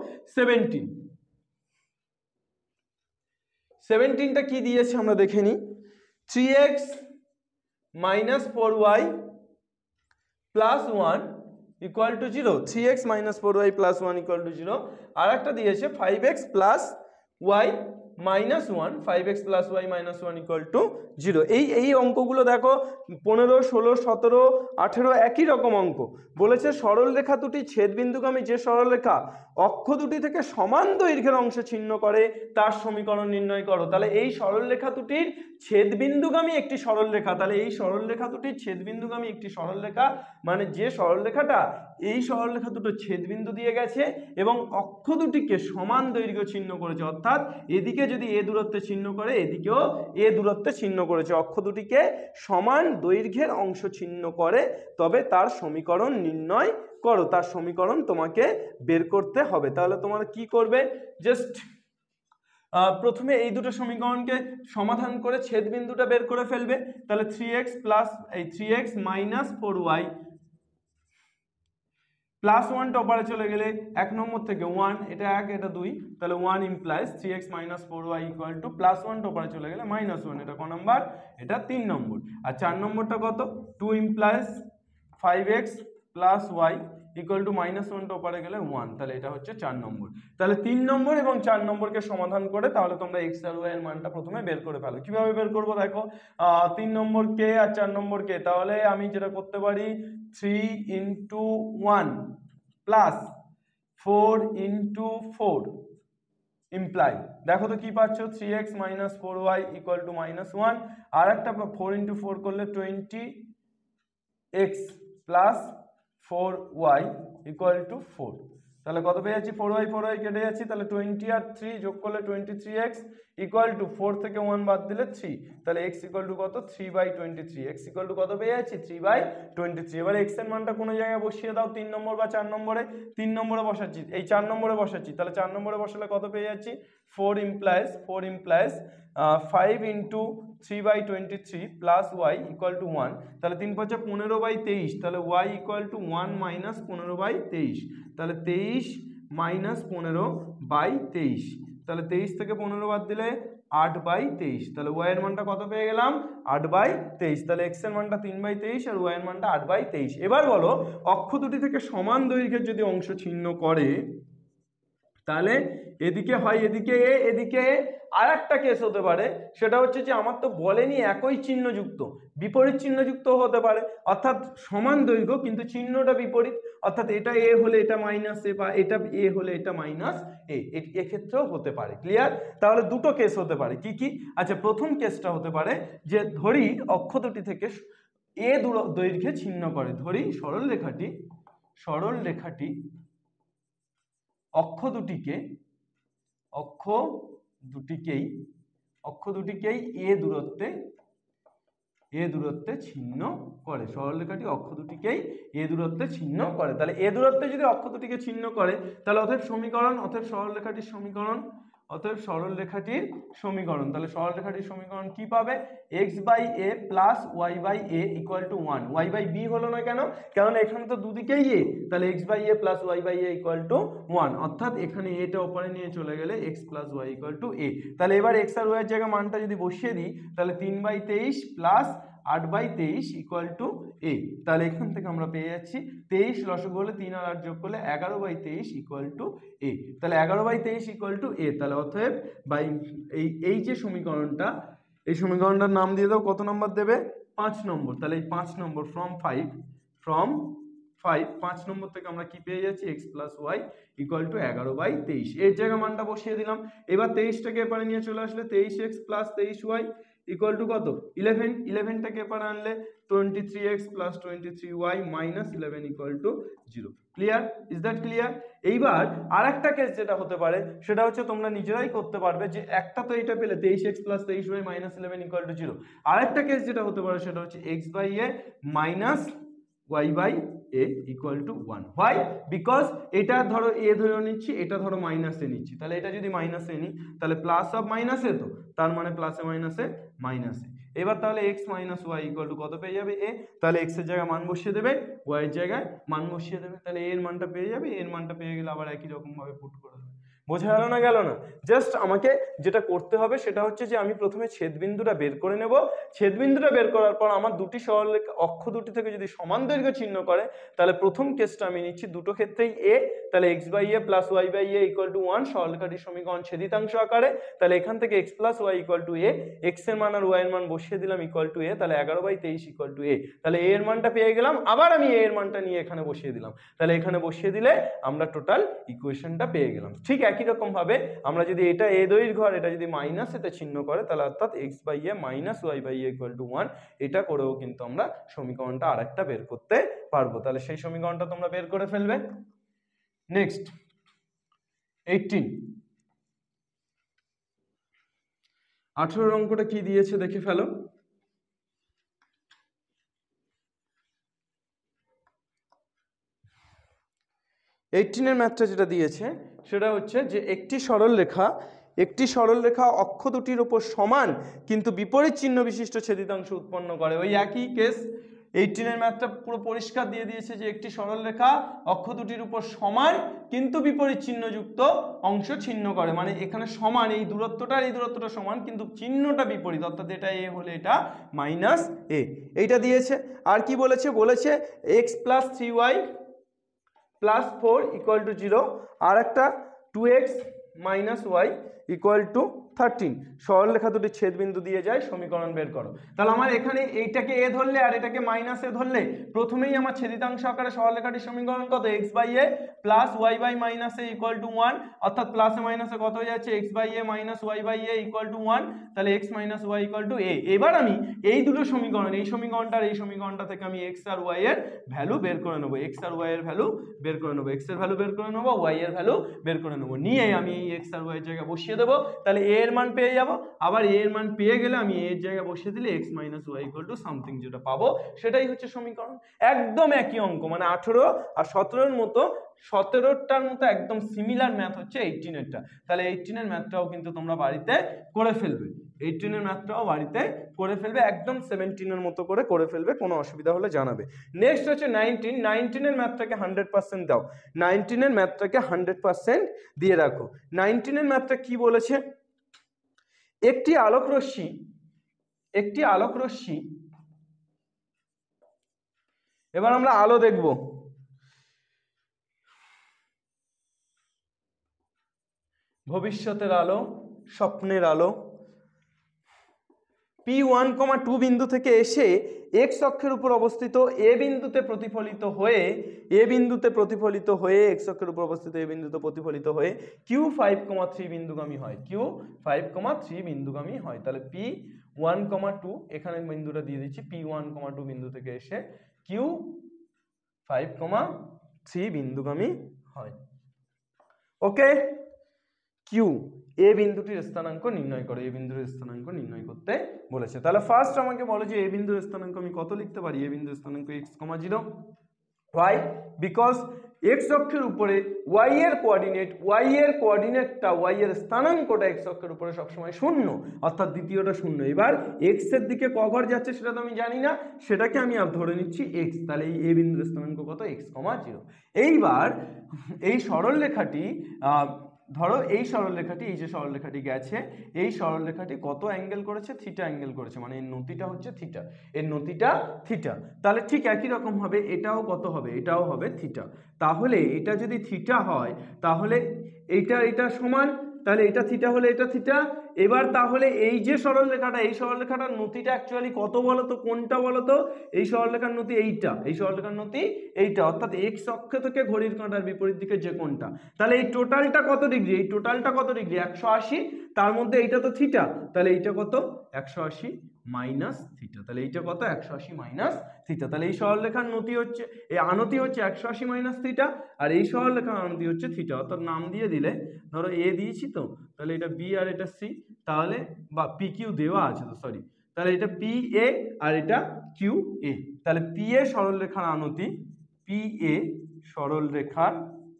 17টা কি দিয়েছে আমরা দেখে নিই। 3x minus 4y plus 1 equal to 0, 3x minus 4y plus 1 equal to 0, আর একটা দিয়েছে 5x plus y minus 1, 5x plus y minus 1 equal to 0। এই অঙ্কগুলো দেখো 15, 16, 17, 18 একই রকম অঙ্ক। বলেছে সরলরেখা দুটি ছেদবিন্দুগামী যে সরলরেখা অক্ষ দুটি থেকে সমান দৈর্ঘ্যের অংশ ছিন্ন করে তার সমীকরণ নির্ণয় করো। তাহলে এই সরলরেখা দুটির ছেদবিন্দুগামী একটি সরলরেখা, তাহলে এই সরলরেখা দুটির ছেদবিন্দুগামী একটি সরলরেখা মানে যে সরলরেখাটা এই সরলরেখা দুটো ছেদবিন্দু দিয়ে গেছে এবং অক্ষ দুটিকে সমান দৈর্ঘ্য ছিন্ন করেছে, অর্থাৎ এদিকে যদি এ দূরত্বে ছিন্ন করে এদিকেও এ দূরত্বে ছিন্ন করেছে, অক্ষ দুটিকে সমান দৈর্ঘ্যের অংশ ছিন্ন করে, তবে তার সমীকরণ নির্ণয় করো। তার সমীকরণ তোমাকে বের করতে হবে। তাহলে তোমরা কি করবে, জাস্ট প্রথমে এই দুটো সমীকরণকে সমাধান করে ছেদবিন্দুটা বের করে ফেলবে। তাহলে 3x plus 3x minus 4y plus 1 টপারে চলে গেলে 1 নম্বর থেকে 1, এটা 1 এটা 2, তাহলে 1 implies 3x minus 4y equal to plus 1 টপারে চলে গেলে -1, এটা ক নম্বর, এটা 3 নম্বর। আর 4 নম্বরটা কত, 2 implies 5x plus y equal to -1 টপারে গেলে 1, তাহলে এটা হচ্ছে 4 নম্বর। তাহলে 3 নম্বর এবং 4 নম্বরকে সমাধান করে তাহলে তোমরা x আর y এর মানটা প্রথমে বের করে ফেলো। কিভাবে বের করব দেখো, 3 নম্বর কে আর 4 নম্বর কে, তাহলে আমি যেটা করতে পারি 3 into 1 প্লাস 4 into 4 ইমপ্লাই, দেখো তো কি পাচ্ছ, 3x minus 4y equal to -1, আর একটা 4 into 4 করলে 20x plus 4y equal to 4, তাহলে কত পেয়ে যাচ্ছি, 4y কেটে যাচ্ছি, তাহলে 20 আর 3 যোগ করলে 23x equal to 4 থেকে 1 বাদ দিলে 3, তাহলে x equal to কত, 3/23, x equal to কত পেয়ে যাচ্ছি, 3/23। এবারে x এর মানটা কোনো জায়গায় বসিয়ে দাও, 3 নম্বর বা 4 নম্বরে, 3 নম্বরে বসাচ্ছি, এই 4 নম্বরে বসাচ্ছি, তাহলে 4 নম্বরে বসালে কত পেয়ে যাচ্ছি, 4 implies 5 into 3/23 plus y equal to 1, তাহলে 3 5 15/23, তাহলে y equal to 1 minus 15/23, তাহলে 23 minus 15/23, তাহলে 23 থেকে 15 বাদ দিলে 8/23, তাহলে ওয়াই এর মানটা কত পেয়ে গেলাম 8/23, তাহলে এক্স এর মানটা 3/23 আর ওয়াই এর মানটা 8/23। এবার বলো অক্ষ দুটি থেকে সমান দৈর্ঘ্যের যদি অংশ ছিন্ন করে তাহলে এদিকে হয় এদিকে এ এদিকে এ। আর একটা কেস হতে পারে, সেটা হচ্ছে যে আমার তো বলেনি একই চিহ্নযুক্ত, বিপরীত চিহ্নযুক্ত হতে পারে, অর্থাৎ সমান দৈর্ঘ্য কিন্তু চিহ্নটা বিপরীত, অর্থাৎ এটা এ হলে এটা মাইনাস এ বা এটা এ হলে এটা মাইনাস এ, এক্ষেত্রেও হতে পারে। ক্লিয়ার? তাহলে দুটো কেস হতে পারে, কি কি? আচ্ছা, প্রথম কেসটা হতে পারে যে ধরি অক্ষ দুটি থেকে এ দৈর্ঘ্যে ছিন্ন করে, ধরি সরল রেখাটি অক্ষ দুটিকেই এ দূরত্বে ছিন্ন করে, সরলরেখাটি অক্ষ দুটিকেই এ দূরত্বে ছিন্ন করে। তাহলে এ দূরত্বে যদি অক্ষ দুটিকে ছিন্ন করে তাহলে অতএব সরলরেখাটির সমীকরণ, তাহলে সরলরেখাটির সমীকরণ কি পাবে? x/a plus y/a equal to 1। y/b হলো না কেন? কারণ এখানে তো দুদিকেই a, তাহলে x/a plus y/a equal to 1, অর্থাৎ এখানে এটা ওপরে নিয়ে চলে গেলে x plus y equal to a। তাহলে এবার x আর y এর জায়গায় মানটা যদি বসিয়ে দিই তাহলে 3/23 প্লাস 8/23 ইকুয়াল টু a। তাহলে এখান থেকে আমরা পেয়ে যাচ্ছি 23 লসগু হলে 3 আর 8 যোগ করলে 11/23 ইকুয়াল টু a। তাহলে 11/23 ইকুয়াল টু a। তাহলে অতএব বাই এই যে সমীকরণটা, এই সমীকরণটার নাম দিয়ে দাও, কত নম্বর দেবে? 5 নম্বর। তাহলে এই 5 নম্বর ফ্রম 5 নম্বর থেকে আমরা কি পেয়ে যাচ্ছি? x plus Y equal to 11/23। এর জায়গায় মানটা বসিয়ে দিলাম। এবার 23টাকে এপারে নিয়ে চলে আসলে 23x plus 23y equal to কত? 11। 11টাকে এপারে আনলে 23x plus 23y minus 11 equal to 0। Clear? Is that clear? এইবার আর একটা কেস যেটা হতে পারে সেটা হচ্ছে তোমরা নিজেরাই করতে পারবে, যে একটা তো এটা পেলে 23x plus 23y minus 11 equal to 0। আর একটা কেস যেটা হতে পারে সেটা হচ্ছে x/a minus y/a equal to 1। Why? Because এটা ধরো a ধরে নিচ্ছি, এটা ধরো মাইনাস এ নিচ্ছি, তাহলে এটা যদি মাইনাস এ নিই তাহলে প্লাস অফ মাইনাস এ, তো তার মানে প্লাসে মাইনাসে মাইনাসে। এবার তাহলে x minus y equal to কত পেয়ে যাবে? a। তাহলে x এর জায়গায় মান বসিয়ে দেবে, y এর জায়গায় মান বসিয়ে দেবে, তাহলে a এর মানটা পেয়ে যাবে। a এর মানটা পেয়ে গেলে আবার একই রকম ভাবে পুট করে দেবে। বোঝা গেল না? গেল না? জাস্ট আমাকে যেটা করতে হবে সেটা হচ্ছে যে আমি প্রথমে ছেদবিন্দুটা বের করে নেব। ছেদবিন্দুটা বের করার পর আমার দুটি সরলরেখা অক্ষ দুটি থেকে যদি সমান দৈর্ঘ্য ছিন্ন করে তাহলে প্রথম কেসটা আমি নিচ্ছি, দুটো ক্ষেত্রেই a, তাহলে x/a plus y/a equal to 1 সরলরেখাটির সমীকরণ ছেদিতাংশ আকারে। তাহলে এখান থেকে x plus y equal to a, x এর মান আর y এর মান বসিয়ে দিলাম ইকুয়াল টু a, তাহলে 11/23 ইকুয়াল টু a। তাহলে a এর মানটা পেয়ে গেলাম, আবার আমি a এর মানটা নিয়ে এখানে বসিয়ে দিলাম, তাহলে এখানে বসিয়ে দিলে আমরা টোটাল ইকুয়েশনটা পেয়ে গেলাম। ঠিক একই রকম ভাবে আমরা যদি এটা a দৈর্ঘ্য আর এটা যদি মাইনাস এতে ছিন্ন করে তাহলে অর্থাৎ x/a minus y/a equal to 1, এটা করেও কিন্তু আমরা সমীকরণটা আরেকটা বের করতে পারবো। তাহলে সেই সমীকরণটা তোমরা বের করে ফেলবে। নেক্সট 18 অঙ্কটা কি দিয়েছে দেখে ফেলো। এইটিনের ম্যাথটা যেটা দিয়েছে সেটা হচ্ছে যে একটি সরলরেখা অক্ষ দুটির উপর সমান কিন্তু বিপরীত চিহ্ন বিশিষ্ট ছেদিতাংশ উৎপন্ন করে। ওই একই কেস 18-এর ম্যাথটা পুরো পরিষ্কার দিয়ে দিয়েছে যে একটি সরলরেখা অক্ষ দুটির উপর সমান কিন্তু বিপরীত চিহ্নযুক্ত অংশ ছিন্ন করে, মানে এখানে সমান, এই দূরত্বটা আর এই দূরত্বটা সমান কিন্তু চিহ্নটা বিপরীত, অর্থাৎ এটা a হলে এটা মাইনাস a, এইটা দিয়েছে। আর কি বলেছে? বলেছে x plus 3y plus 4 equal to 0, আর একটা 2x minus y equal to 13। সরলরেখা দুটি ছেদবিন্দু দিয়ে যায়, সমীকরণ বের করো। তাহলে আমার এখানে এইটাকে a ধরলে আর এটাকে মাইনাস এ ধরলে প্রথমেই আমার ছেদিতাংশ আকারে সরলরেখাটির সমীকরণ কত? x/a plus y/a minus a equal to 1, অর্থাৎ প্লাসে মাইনাসে কত হয়ে যাচ্ছে? x/a minus y/a equal to 1, তাহলে x minus y equal to a। এবার আমি এই দুটো সমীকরণ, এই সমীকরণটা আর এই সমীকরণটা থেকে আমি x আর y এর ভ্যালু বের করে নেবো, x আর y এর ভ্যালু বের করে নেবো, x এর ভ্যালু বের করে নেবো, y এর ভ্যালু বের করে নেবো, নিয়ে আমি এই x আর y এর জায়গায় বসিয়ে দেবো। তাহলে a এর মান পেয়ে যাবো, আবার a এর মান পেয়ে গেলে আমি a এর জায়গায় বসিয়ে দিলে x minus y equal to something যেটা পাবো সেটাই হচ্ছে সমীকরণ। একদম একই অঙ্ক, মানে 18 আর 17-এর মতো, 17টার মতো একদম সিমিলার ম্যাথ হচ্ছে 18-এরটা। তাহলে 18-এর ম্যাথটাও কিন্তু তোমরা বাড়িতে করে ফেলবে, 18-এর ম্যাথটাও বাড়িতে করে ফেলবে, একদম 17-এর মতো করে ফেলবে, কোনো অসুবিধা হলে জানাবে। নেক্সট হচ্ছে 19-এর ম্যাথটাকে 100% দাও, 19-এর ম্যাথটাকে 100% দিয়ে রাখো। 19-এর ম্যাথটা কি বলেছে? একটি আলোক রশ্মি এবার আমরা আলো দেখব। ভবিষ্যতের আলো, স্বপ্নের আলো P1,2 বিন্দু থেকে এসে এক্স অক্ষের উপর অবস্থিত এ বিন্দুতে প্রতিফলিত হয়ে এক্স অক্ষের উপর অবস্থিত এ বিন্দুতে প্রতিফলিত হয়ে Q5,3 বিন্দুগামী হয়, Q5,3 বিন্দুগামী হয়। তাহলে P1,2 এখানে বিন্দুটা দিয়ে দিচ্ছি, P1,2 বিন্দু থেকে এসে Q5,3 বিন্দুগামী হয়। ওকে, কিউ এ বিন্দুটির স্থানাঙ্ক নির্ণয় করো, এ বিন্দুর স্থানাঙ্ক নির্ণয় করতে বলেছে। তাহলে ফার্স্ট আমাকে বলে যে এ বিন্দুর স্থানাঙ্ক আমি কত লিখতে পারি? এ বিন্দুর স্থানাঙ্ক x,0। ওয়াই? বিকজ এক্স অক্ষের উপরে ওয়াই এর স্থানাঙ্কটা এক্স অক্ষের উপরে সবসময় শূন্য, অর্থাৎ দ্বিতীয়টা শূন্য। এবার এক্স এর দিকে ক ঘর যাচ্ছে সেটা তো আমি জানি না, সেটাকে আমি ধরে নিচ্ছি এক্স। তাহলে এই এ বিন্দুর স্থানাঙ্ক কত? x,0। এইবার এই সরলরেখাটি ধরো এই সরলরেখাটি, এই যে সরলরেখাটি গেছে, এই সরলরেখাটি কত অ্যাঙ্গেল করেছে? থিটা অ্যাঙ্গেল করেছে, মানে এর নতিটা হচ্ছে থিটা, এর নতিটা থিটা। তাহলে ঠিক একই রকম ভাবে এটাও কত হবে? এটাও হবে থিটা। তাহলে এটা যদি থিটা হয় তাহলে এটা সমান, তাহলে এটা থিটা হলে এটা থিটা। এবার তাহলে এই যে সরলরেখাটা, এই সরলরেখাটার নতিটা অ্যাকচুয়ালি কত বলতো? কোনটা বলতো? এই সরলরেখার নতি এইটা, এই সরলরেখার নতি এইটা, অর্থাৎ এক্স অক্ষ থেকে ঘড়ির কাঁটার বিপরীত দিকে যে কোণটা। তাহলে এই টোটালটা কত ডিগ্রি? এই টোটালটা কত ডিগ্রি? 180। তার মধ্যে এইটা তো থিটা, তাহলে এইটা কত? 180 মাইনাস থিটা। তাহলে এইটা কত? 180 মাইনাস থিটা। তাহলে এই সরলরেখার নতি হচ্ছে, এই আনতি হচ্ছে 180 মাইনাস থিটা, আর এই সরলরেখার আনতি হচ্ছে থিটা। অর্থাৎ নাম দিয়ে দিলে, ধরো এ দিয়েছি তো, তাহলে এটা বি আর এটা সি, তাহলে বা পি কিউ দেওয়া আছে তো, সরি, তাহলে এটা পি এ আর এটা কিউ এ। তাহলে পি এ সরলরেখার আনতি, পি এ সরলরেখার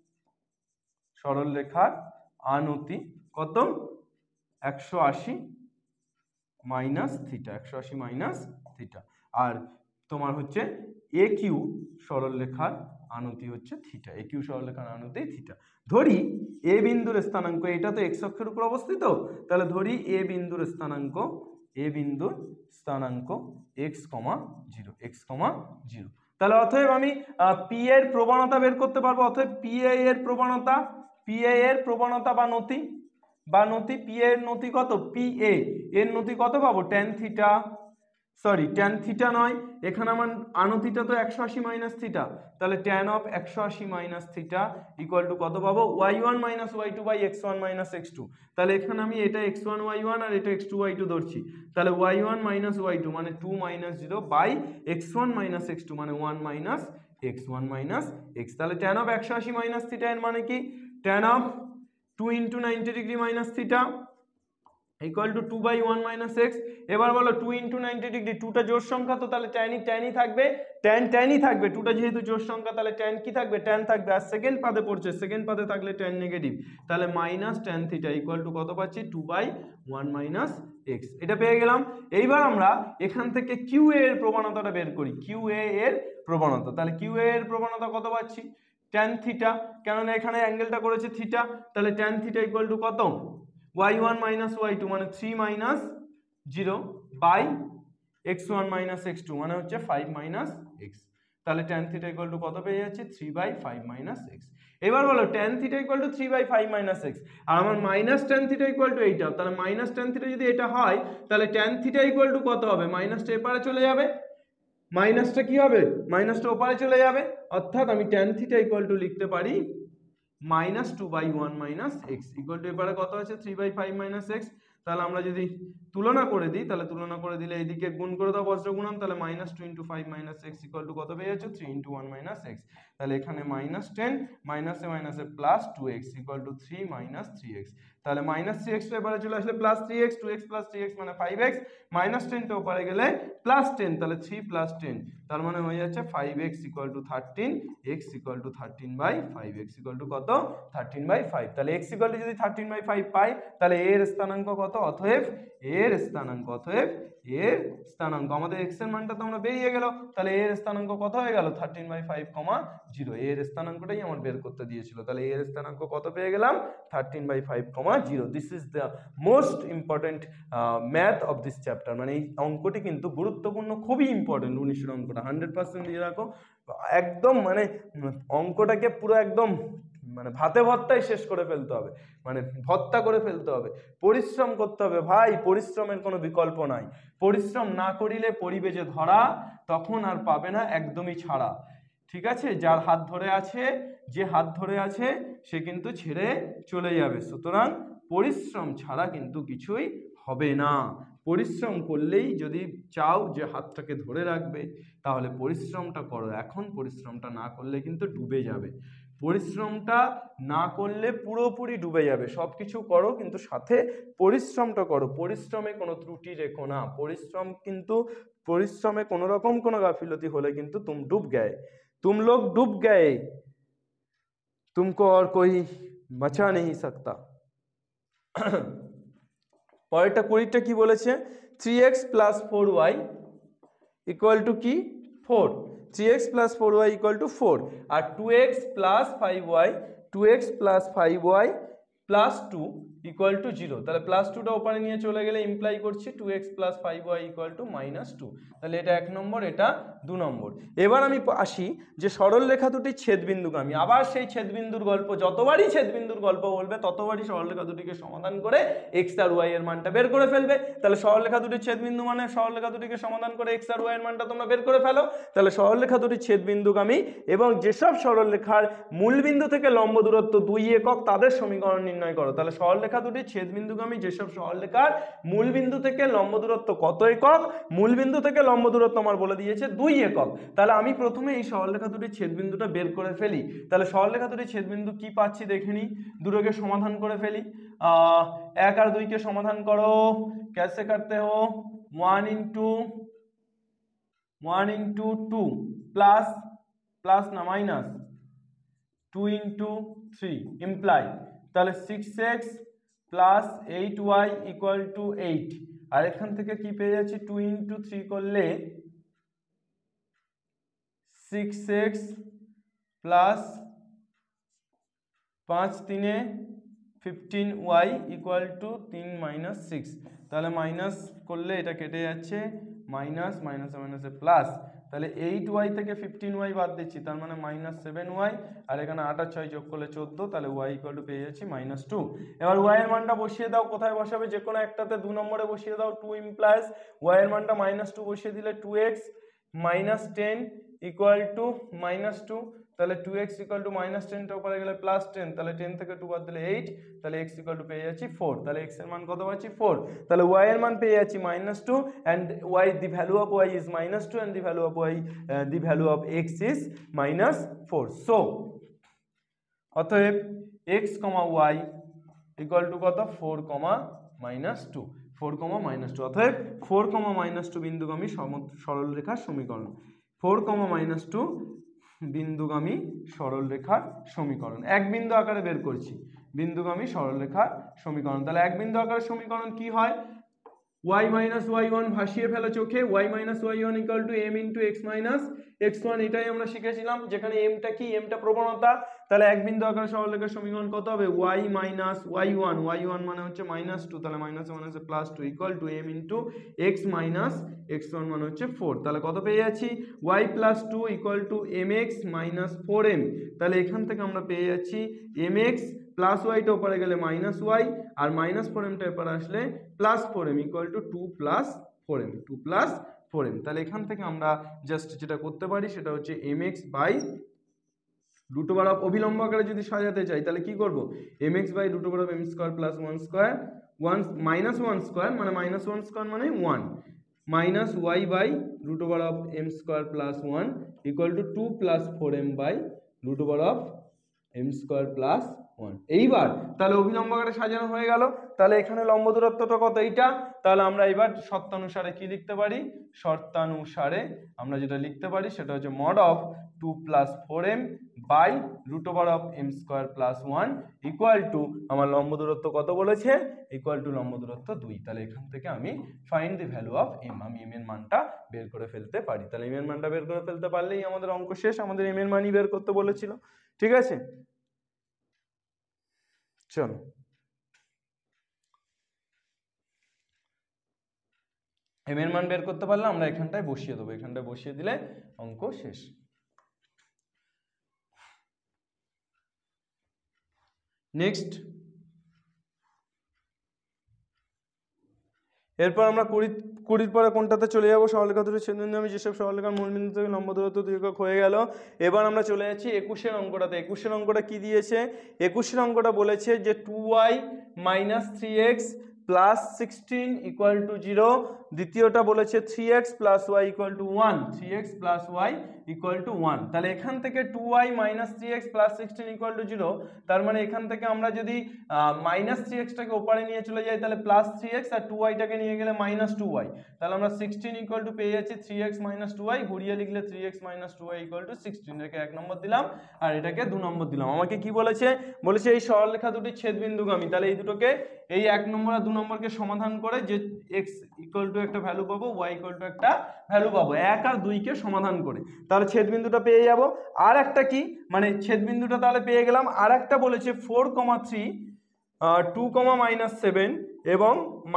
আনতি কত? 180 মাইনাস থিটা, 180 মাইনাস থিটা। আর তোমার হচ্ছে এ কিউ সরলরেখার আনতি হচ্ছে থিটা, এ কিউ সরলরেখার আনতি থিটা। ধরি এ বিন্দুর স্থানাঙ্ক, এটা তো এক্স অক্ষের উপর অবস্থিত, তাহলে ধরি এ বিন্দুর স্থানাঙ্ক x,0। তাহলে অতএব আমি পি এর প্রবণতা বের করতে পারবো। অতএব পি এর প্রবণতা বা নতি পি এর নতি কত? পি এর নতি কত পাবো? ট্যান থিটা নয়, এখানে আমার আনতিটা তো 180 মাইনাস থিটা, তাহলে tan of 180 minus theta equal to কত পাবো? y1 minus y2 by x1 minus x2। তাহলে এখানে আমি এটা x1 y1 আর এটা x2 y2 ধরছি, তাহলে y1 মাইনাস y2 মানে 2 minus 0 by x1 minus x2 মানে 1 মাইনাস x1 মাইনাস x। তাহলে ট্যান অফ 180 মাইনাস থিটা এর মানে কি? Tan of 2 into 90 degree minus theta equal to 2 by 1 minus x. এবার বলো 2 ইন্টু 90 ডিগ্রি, 2টা জোড় সংখ্যা তো, তাহলে ট্যানই থাকবে, ট্যানই থাকবে। 2টা যেহেতু জোড় সংখ্যা, তাহলে ট্যান কি থাকবে? ট্যান থাকবে। আর সেকেন্ড পাদে পড়ছে, সেকেন্ড পাদে থাকলে ট্যান নেগেটিভ, তাহলে minus tan theta equal to কত পাচ্ছি? 2 বাই 1 মাইনাস এক্স। এটা পেয়ে গেলাম। এইবার আমরা এখান থেকে কিউ এ এর প্রবণতাটা বের করি, কিউ এ এর প্রবণতা। তাহলে কিউ এ এর প্রবণতা কত পাচ্ছি? ট্যান থিটা, কেননা এখানে অ্যাঙ্গেলটা করেছে থিটা, তাহলে ট্যান থিটা ইকুয়াল টু কত? y1 মাইনাস y2 মানে 3 minus 0 by x1 minus x2 মানে হচ্ছে 5 মাইনাস x। তাহলে tan থিটা ইকুয়াল টু কত পেয়ে যাচ্ছে? 3 বাই 5 মাইনাস x। এবার বলো tan theta equal to 3 by 5 minus x, আর আমার minus tan theta equal to এইটা। তাহলে মাইনাস tan থিটা যদি এটা হয়, তাহলে tan থিটা ইকুয়াল টু কত হবে? মাইনাসটা এপারে চলে যাবে, মাইনাসটা কি হবে? মাইনাসটা ওপারে চলে যাবে, অর্থাৎ আমি tan থিটা ইকুয়াল টু লিখতে পারি minus 2 by 1 minus x equal to এবারে কত আছে? 3 বাই 5 মাইনাস এক্স। তাহলে আমরা যদি তুলনা করে দিই, তাহলে তুলনা করে দিলে এইদিকে গুণ করে দাও বজ্র গুণন, তাহলে minus 2 into 5 minus x equal to কত পেয়ে যাচ্ছে? 3 ইন্টু 1 মাইনাস এক্স। তাহলে এখানে মাইনাস 10 মাইনাসে মাইনাসে plus 2x equal to 3 minus 3x। তাহলে মাইনাস 3x এবারে চলে আসলে plus 3x, 2x plus 3x মানে 5x, মাইনাস 10 টা ওপারে গেলে প্লাস 10, তাহলে 3 প্লাস 10 তার মানে হয়ে যাচ্ছে 5x equal to 13, x equal to 13 by 5, x equal to কত? 13 বাই 5। তাহলে x ইকুয়াল টু যদি 13 বাই 5 পাই, তাহলে এর স্থানাঙ্ক কত? অতএব এর স্থানাঙ্ক। আমাদের x এর মানটা তো আমরা বেরিয়ে গেল, তাহলে এর স্থানাঙ্ক কত হয়ে গেল 13/5, 0। এর স্থানাঙ্কটাই আমার বের করতে দিয়েছিল, তাহলে এর স্থানাঙ্ক কত পেয়ে গেলাম 13/5, 0। This is the most important math of this chapter. মানে এই অঙ্কটি কিন্তু গুরুত্বপূর্ণ, খুবই ইম্পর্টেন্ট। 19-এর অঙ্কটা 100% দিয়ে রাখো একদম। মানে অঙ্কটাকে পুরো একদম মানে ভাতে ভর্তায় শেষ করে ফেলতে হবে, মানে ভর্তা করে ফেলতে হবে। পরিশ্রম করতে হবে ভাই, পরিশ্রমের কোনো বিকল্প নাই। পরিশ্রম না করিলে পরিবে যে ধরা, তখন আর পাবে না একদমই ছাড়া। ঠিক আছে, যার হাত ধরে আছে, যে হাত ধরে আছে সে কিন্তু ছেড়ে চলে যাবে। সুতরাং পরিশ্রম ছাড়া কিন্তু কিছুই হবে না। পরিশ্রম করলেই, যদি চাও যে হাতটাকে ধরে রাখবে, তাহলে পরিশ্রমটা করো এখন। পরিশ্রমটা না করলে কিন্তু ডুবে যাবে। পরিশ্রমটা না করলে পুরোপুরি ডুবে যাবে। সব কিছু করো কিন্তু সাথে পরিশ্রমটা করো। পরিশ্রমে কোনো ত্রুটি রেখো না। পরিশ্রম কিন্তু, পরিশ্রমে কোনো রকম কোনো গাফিলতি হলে কিন্তু তুম ডুব গয়ে, तुम लोग डूब गए, तुमको और कोई बचा नहीं सकता। পরেরটা 20টা কি বলেছে, 3x + 4y = কি 4। 3x + 4y = 4। আর 2x + 5y, 2x + 5y + 2 = 0। তাহলে +2টা ওপারে নিয়ে চলে গেলে ইমপ্লাই করছি 2x + 5y = -2। তাহলে এটা 1 নম্বর, এটা 2 নম্বর। এবার আমি আসি যে সরলরেখা দুটি ছেদবিন্দুগামী। আবার সেই ছেদবিন্দুর গল্প, যতবারই ছেদবিন্দুর গল্প বলবে ততবারই সরলরেখা দুটিকে সমাধান করে x আর y এর মানটা বের করে ফেলবে। তাহলে সরলরেখা দুটির ছেদবিন্দু মানে সরলরেখা দুটিকে সমাধান করে x আর y এর মানটা তোমরা বের করে ফেলো। তাহলে সরলরেখা দুটি ছেদবিন্দুগামী এবং যেসব সরলরেখার মূলবিন্দু থেকে লম্ব দূরত্ব 2 একক তাদের সমীকরণ নির্ণয় করো। তাহলে সরলরেখা দুটি ছেদবিন্দুগামী যেসব সরলরেখার মূলবিন্দু থেকে লম্ব দূরত্ব কত একক, মূলবিন্দু থেকে লম্ব দূরত্ব আমার বলে দিয়েছে 2 একক। তাহলে আমি প্রথমে এই সরলরেখা দুটির ছেদবিন্দুটা বের করে ফেলি। তাহলে সরলরেখা দুটির ছেদবিন্দু কি পাচ্ছি দেখে নিই, দুটোকে সমাধান করে ফেলি। 1 আর 2 কে সমাধান করো, कैसे करते हो, 1 * 2 প্লাস না মাইনাস 2 * 3 ইমপ্লাই। তাহলে 6x + 8y = 8। আর এখান থেকে কি পেয়ে যাচ্ছি 2 * 3 করলে 6x + 5 × 3 = 15y = 3 - 6। তাহলে মাইনাস করলে এটা কেটে যাচ্ছে, মাইনাস মাইনাসে মাইনাসে প্লাস। তাহলে 8y থেকে 15y বাদ দিচ্ছি, তার মানে -7y। আর এখানে 8 আর 6 যোগ করলে 14। তাহলে y = পেয়ে যাচ্ছি -2। এবার y এর মানটা বসিয়ে দাও, কোথায় বসাবে, যে কোনো একটাতে 2 নম্বরে বসিয়ে দাও। 2 ইমপ্লাইজ y এর মানটা -2 বসিয়ে দিলে 2x - 10 = -2। তাহলে 2x = -10, টা উপরে গেলে +10। তাহলে 10 থেকে 2 বাদ দিলে 8। তাহলে x = পেয়ে যাচ্ছি 4। তাহলে x এর মান কত পাচ্ছি 4। তাহলে y এর মান পেয়ে যাচ্ছি -2 and y, the value of y is -2 and the value of y, the value of x is -4. So অতএব x, y = কত 4, -2। 4, -2। অতএব 4, -2 বিন্দুগামী সরলরেখার সমীকরণ। 4, -2 বিন্দুগামী সরলরেখার সমীকরণ এক বিন্দু আকারে বের করছি, বিন্দুগামী সরলরেখার সমীকরণ। তাহলে এক বিন্দু আকারের সমীকরণ কি হয়, y - y1 ভাসিয়ে ফেলো চোখে, y - y1 = m × x - x1। এটাই আমরা শিখেছিলাম, যেখানে mটা কি, mটা প্রবণতা। তাহলে এক বিন্দু আকারের সরলরেখার সমীকরণ কত হবে, y - y1, y1 মানে হচ্ছে -2, তাহলে মাইনাসে মাইনাসে +2 = m × x - x1 মানে হচ্ছে 4। তাহলে কত পেয়ে যাচ্ছি, y + 2 = mx - 4m। তাহলে এখান থেকে আমরা পেয়ে যাচ্ছি mx প্লাস ওয়াইটা উপরে গেলে -y, আর -4mটা এপারে আসলে +4m = 2 + 4m, 2 + 4m। তাহলে এখান থেকে আমরা জাস্ট যেটা করতে পারি সেটা হচ্ছে mx বাই √ অভিলম্ব আকারে যদি সাজাতে চাই তাহলে কি করব, mx বাই √ m² + 1² 1 - 1² মানে -1² মানে 1 -y by √ m² + 1 = 2 + 4m by √ m² + 1। এইবার তাহলে অভিলম্ব আকারে সাজানো হয়ে গেল। তাহলে এখানে লম্ব দূরত্বটা কত? এইটা। তাহলে আমরা এবার শর্তানুসারে কি লিখতে পারি? শর্তানুসারে আমরা যেটা লিখতে পারি সেটা হচ্ছে mod of 2 + 4m by √m² + 1 equal to আমার লম্ব দূরত্ব কত বলেছে? ইকুয়াল টু লম্ব দূরত্ব 2। তাহলে এখান থেকে আমি find the value of m, আমি m এর মানটা বের করে ফেলতে পারি। তাহলে m এর মানটা বের করে ফেলতে পারলেই আমাদের অঙ্ক শেষ। আমাদের m এর মানই বের করতে বলেছিল। ঠিক আছে, চলো m এর মান বের করতে পারলে আমরা এখানটায় বসিয়ে দেবো। এখানটায় বসিয়ে দিলে অঙ্ক শেষ। নেক্সট, এরপর আমরা কুড়ির পরে কোনটাতে চলে যাবো? সরলরেখা দুটি ছেদবিন্দু আমি যেসব সরলরেখার মূলবিন্দু থেকে লম্ব দূরত্ব 2 একক হয়ে গেল। এবার আমরা চলে যাচ্ছি 21-এর অঙ্কটাতে। 21-এর অঙ্কটা কি দিয়েছে? 21-এর অঙ্কটা বলেছে যে 2y - 3x + 16 = 0। দ্বিতীয়টা বলেছে 3x + y = 1, 3x + y = 1। তাহলে এখান থেকে 2y - 3x + 16 = 0, তার মানে এখান থেকে আমরা যদি -3x টাকে ওপারে নিয়ে চলে যাই তাহলে +3x, আর 2y টাকে নিয়ে গেলে -2y। তাহলে আমরা 16 = পেয়ে যাচ্ছি 3x - 2y, ঘুরিয়ে লিখলে 3x - 2y = 16। এটাকে 1 নম্বর দিলাম আর এটাকে 2 নম্বর দিলাম। আমাকে কি বলেছে? বলেছে এই সরলরেখা দুটি ছেদবিন্দুগামী। তাহলে এই দুটোকে, এই 1 নম্বর আর 2 নম্বরকে সমাধান করে যে x = একটা ভ্যালু পাবো, y = একটা ভ্যালু পাবো, 1 আর 2 কে সমাধান করে তাহলে ছেদবিন্দুটা পেয়ে যাব। আর একটা কি, মানে ছেদবিন্দুটা তাহলে পেয়ে গেলাম। আর একটা বলেছে 4,3 2, -7 এবং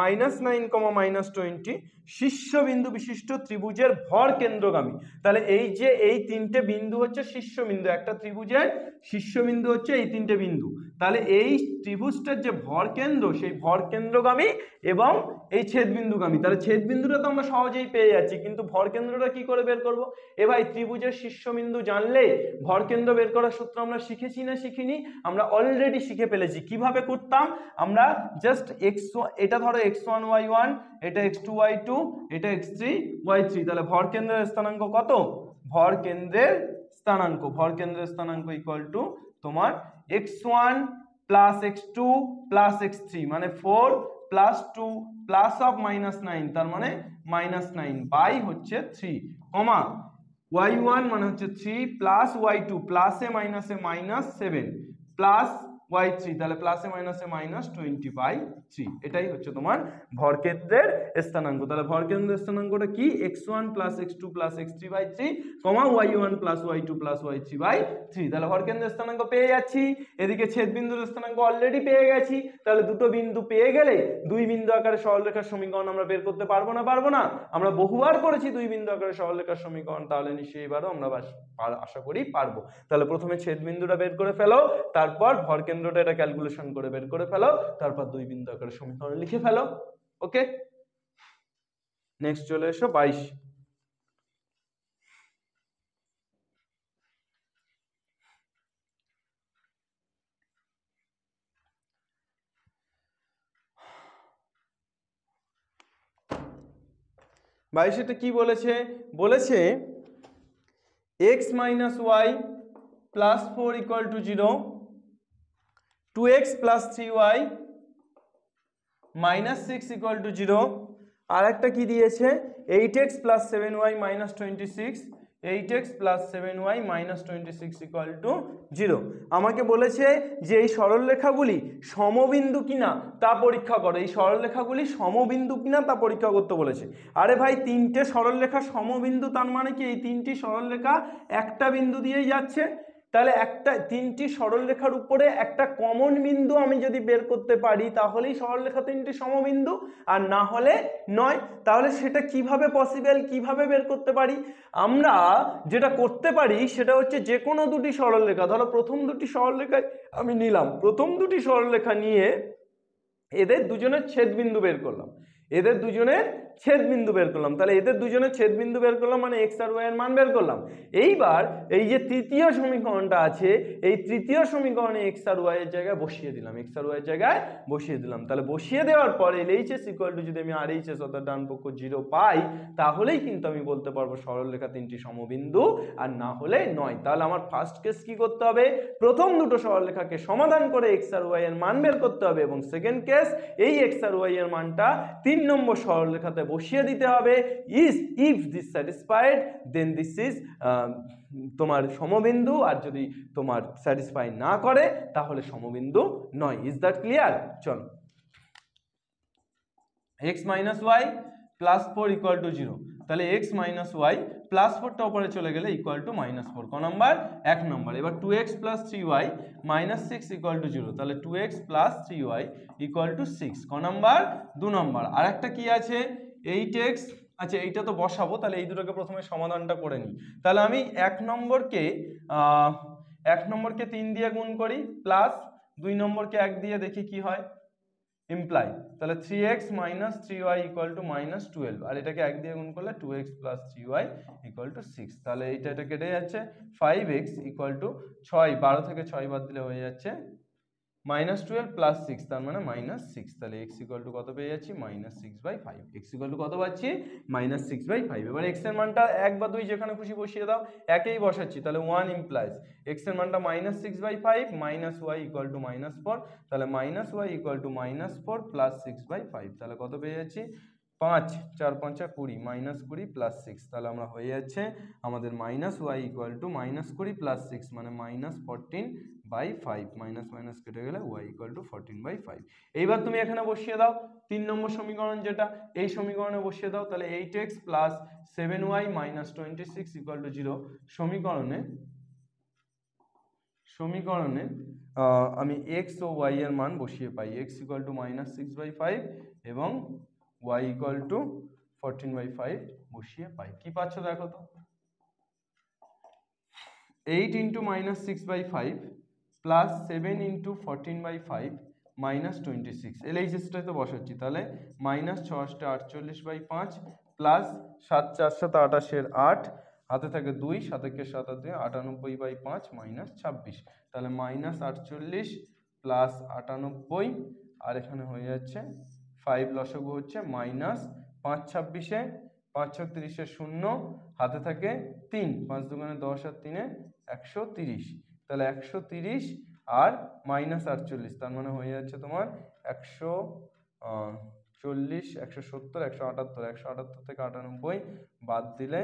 -9, -20 শীর্ষবিন্দু বিশিষ্ট ত্রিভুজের ভর কেন্দ্রগামী। তাহলে এই যে এই তিনটে বিন্দু হচ্ছে শীর্ষবিন্দু, একটা ত্রিভুজের শীর্ষবিন্দু হচ্ছে এই তিনটে বিন্দু। তাহলে এই ত্রিভুজটার যে ভর কেন্দ্র, সেই ভর কেন্দ্রগামী এবং এই ছেদবিন্দুগামী। তাহলে ছেদবিন্দুটা তো আমরা সহজেই পেয়ে যাচ্ছি, কিন্তু ভর কেন্দ্রটা কি করে বের করব? ভাই ত্রিভুজের শীর্ষবিন্দু জানলে ভর কেন্দ্র বের করার সূত্র আমরা শিখেছি না শিখিনি? আমরা অলরেডি শিখে ফেলেছি। কিভাবে করতাম? আমরা জাস্ট এটা ধরো x1 y1, এটা x2 y2, এটা x3 y3। তাহলে ভর কেন্দ্রের স্থানাঙ্ক কত? ভর কেন্দ্রের স্থানাঙ্ক ইকুয়াল টু তোমার x1 + x2 + x3 মানে 4 + 2 +(-9) তার মানে -9 বাই হচ্ছে 3, কমা y1 মানে হচ্ছে 3 প্লাস y2 প্লাসে মাইনাসে -7 প্লাস y3, তাহলে প্লাসে মাইনাসে -20/3। এটাই হচ্ছে তোমার ভরকেন্দ্রের স্থানাঙ্ক। তাহলে ভরকেন্দ্রের স্থানাঙ্কটা কি? x1 + x2 + x3/3, y1 + y2 + y3/3। তাহলে ভরকেন্দ্রের স্থানাঙ্ক পেয়ে যাচ্ছি। এদিকে ছেদবিন্দুর স্থানাঙ্ক অলরেডি পেয়ে গেছি। তাহলে দুটো বিন্দু পেয়ে গেলে দুই বিন্দু আকারে সরলরেখার সমীকরণ আমরা বের করতে পারবো না? পারবো না? আমরা বহুবার করেছি দুই বিন্দু আকারে সরলরেখার সমীকরণ, তাহলে নিশ্চয়ই এবারও আমরা আশা করি পারবো। তাহলে প্রথমে ছেদবিন্দুটা বের করে ফেলো, তারপর ভরকেন্দ্রটা এটা ক্যালকুলেশন করে বের করে ফেলো, তারপর দুই বিন্দু আকারে সমীকরণ লিখে ফেলো। ওকে, নেক্সট চলে এসো 22। এটা কি বলেছে? বলেছে x - y + 4 = 0, 2x + 3y - 6 = 0। আর একটা কি দিয়েছে? 8x + 7y - 26, 8x + 7y - 26 = 0। আমাকে বলেছে যে এই সরলরেখাগুলি সমবিন্দু কিনা তা পরীক্ষা করো। এই সরলরেখাগুলি সমবিন্দু কিনা তা পরীক্ষা করতে বলেছে। আরে ভাই, তিনটে সরলরেখা সমবিন্দু, তার মানে কি এই তিনটি সরলরেখা একটা বিন্দু দিয়েই যাচ্ছে। তাহলে তিনটি সরলরেখার উপরে একটা কমন বিন্দু আমি যদি বের করতে পারি তাহলেই সরলরেখা তিনটি সমবিন্দু, আর না হলে নয়। তাহলে সেটা কিভাবে পসিবল, কিভাবে বের করতে পারি? আমরা যেটা করতে পারি সেটা হচ্ছে যে কোনো দুটি সরলরেখা, ধরো প্রথম দুটি সরলরেখা আমি নিলাম, প্রথম দুটি সরলরেখা নিয়ে এদের দুজনের ছেদবিন্দু বের করলাম। এদের দুজনের ছেদ বিন্দু বের করলাম, তাহলে এদের দুজনের ছেদ বিন্দু বের করলাম মানে এক্স আর ওয়াই এর মান বের করলাম। এইবার এই যে তৃতীয় সমীকরণটা আছে, এই তৃতীয় সমীকরণে এক্স আর ওয়াই এর জায়গায় বসিয়ে দিলাম, এক্স আর ওয়াই এর জায়গায় বসিয়ে দিলাম। তাহলে বসিয়ে দেওয়ার পরে LHS ইকুয়াল টু যদি আমি RHS অর্থাৎ ডান পক্ষ 0 পাই, তাহলেই কিন্তু আমি বলতে পারবো সরলরেখা তিনটি সমবিন্দু, আর না হলে নয়। তাহলে আমার ফার্স্ট কেস কি করতে হবে, প্রথম দুটো সরলরেখাকে সমাধান করে এক্স আর ওয়াই এর মান বের করতে হবে, এবং সেকেন্ড কেস এই এক্স আর ওয়াই এর মানটা 3 নম্বর সরলরেখাতে বসিয়ে দিতে হবে। If this satisfied then this is তোমার সমবিন্দু, আর যদি তোমার স্যাটিসফাই না করে তাহলে সমবিন্দু নয়। Is that clear? চলো, x minus y plus 4 equal to 0, তাহলে x মাইনাস ওয়াই প্লাস 4টা উপরে চলে গেলে ইকুয়াল টু -4, ক নম্বর? 1 নম্বর। এবার 2x plus 3y minus 6 equal to 0, তাহলে 2x plus 3y equal two 6, ক নম্বর? 2 নম্বর। আর একটা কি আছে 8x, আচ্ছা এইটা তো বসাবো, তাহলে এই দুটোকে প্রথমে সমাধানটা করে নিই। তাহলে আমি 1 নম্বরকে 3 দিয়ে গুণ করি, প্লাস 2 নম্বরকে 1 দিয়ে দেখি কি হয়, ইমপ্লাই, তাহলে 3x minus 3y equal two -12, আর এটাকে 1 দিয়ে গুণ করলে 2x plus 3y equal two 6, তাহলে এটা কেটে যাচ্ছে, 5x ইকুয়াল টু 6, 12 থেকে 6 বাদ দিলে হয়ে যাচ্ছে -12 প্লাস 6, তার মানে -6, তাহলে x ইকুয়াল টু কত পেয়ে যাচ্ছি, -6/5, x ইকুয়াল টু কত পাচ্ছি, -6/5। এবার x এর মানটা 1 বা 2 যেখানে খুশি বসিয়ে দাও, একেই বসাচ্ছি, তাহলে 1 ইমপ্লাইজ x এর মানটা -6/5 মাইনাস y ইকুয়াল টু -4, তাহলে -y ইকুয়াল টু -4 প্লাস 6/5, তাহলে কত পেয়ে যাচ্ছি, 5 4 5 20, -20 প্লাস 6, তাহলে আমরা হয়ে যাচ্ছে আমাদের -y ইকুয়াল টু -20 প্লাস 6 মানে -14/5, মাইনাস মাইনাস কেটে গেলে y ইকুয়াল টু 14/5। এইবার তুমি এখানে বসিয়ে দাও 3 নম্বর সমীকরণ, যেটা এই সমীকরণে বসিয়ে দাও, তাহলে 8x plus 7y minus 26 equal to 0 সমীকরণে আমি x ও y এর মান বসিয়ে পাই, x ইকুয়াল টু -6/5 এবং y ইকুয়াল টু 14/5 বসিয়ে পাই। কি পাচ্ছ দেখো তো, 8 ইন্টু -6/5 প্লাস 7 ইন্টু 14/5 -26, LHSটাই তো বসাচ্ছি, তাহলে -6/48/5 প্লাস 7 4 7 28 8, হাতে থাকে 2, 7 কে 7 2 98/5 -26, তাহলে -48 প্লাস 98, আর এখানে হয়ে যাচ্ছে 5 লসাগু হচ্ছে -5 26, 5 6 30 0, হাতে থাকে 3, 5 2 10 আর 3 130, তাহলে 130 আর -48, তার মানে হয়ে যাচ্ছে তোমার 140 170 178 থেকে 98 বাদ দিলে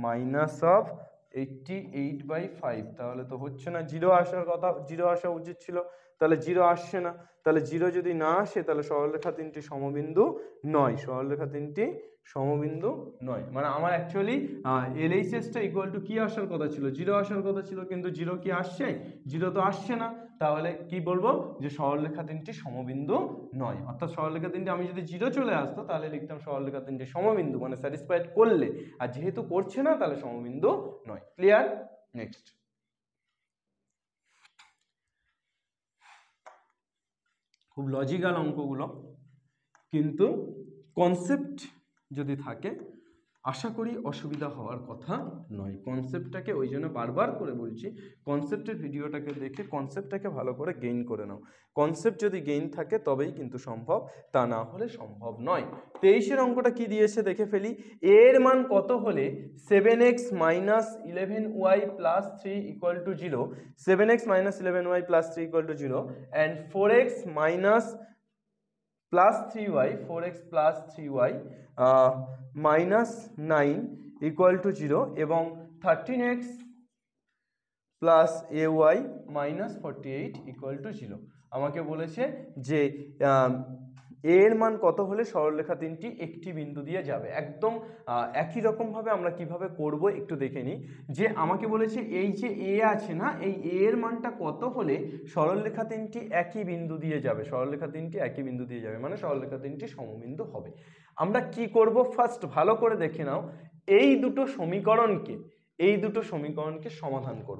-88/5, তাহলে তো হচ্ছে না, 0 আসার কথা, 0 আসা উচিত ছিল, তাহলে 0 আসছে না, তাহলে 0 যদি না আসে তাহলে সরলরেখা তিনটি সমবিন্দু নয়, সরলরেখা তিনটি সমবিন্দু নয়। মানে আমার অ্যাকচুয়ালি LHSটা ইকুয়াল টু কি আসার কথা ছিল, 0 আসার কথা ছিল, কিন্তু 0 কি আসছে, 0 তো আসছে না, তাহলে কি বলবো যে সরলরেখা তিনটি সমবিন্দু নয়। অর্থাৎ সরলরেখা তিনটি আমি যদি 0 চলে আসতো তাহলে লিখতাম সরলরেখা তিনটি সমবিন্দু, মানে স্যাটিসফাইড করলে, আর যেহেতু করছে না তাহলে সমবিন্দু নয়। ক্লিয়ার? নেক্সট, খুব লজিক্যাল অঙ্কগুলো, কিন্তু কনসেপ্ট যদি থাকে আশা করি অসুবিধা হওয়ার কথা নয়। কনসেপ্টটাকে ওই জন্য বারবার করে বলছি, কনসেপ্টের ভিডিওটাকে দেখে কনসেপ্টটাকে ভালো করে গেইন করে নাও। কনসেপ্ট যদি গেইন থাকে তবেই কিন্তু সম্ভব, তা না হলে সম্ভব নয়। 23-এর অঙ্কটা কি দিয়েছে দেখে ফেলি। এর মান কত হলে 7x minus 11y plus 3 equal to 0, 7x minus 11y plus 3 equal to 0 and 4x minus plus 3y, 4x plus 3y minus 9 equal to 0 এবং 13x plus ay minus 48 equal to 0। আমাকে বলেছে যে এর মান কত হলে সরলরেখা তিনটি একটি বিন্দু দিয়ে যাবে। একদম একই রকমভাবে আমরা কিভাবে করব একটু দেখে নিই। যে আমাকে বলেছে এই যে এ আছে না, এই এর মানটা কত হলে সরলরেখা তিনটি একই বিন্দু দিয়ে যাবে, সরলরেখা তিনটি একই বিন্দু দিয়ে যাবে মানে সরলরেখা তিনটি সমবিন্দু হবে। আমরা কি করব, ফার্স্ট ভালো করে দেখে নাও, এই দুটো সমীকরণকে সমাধান করব।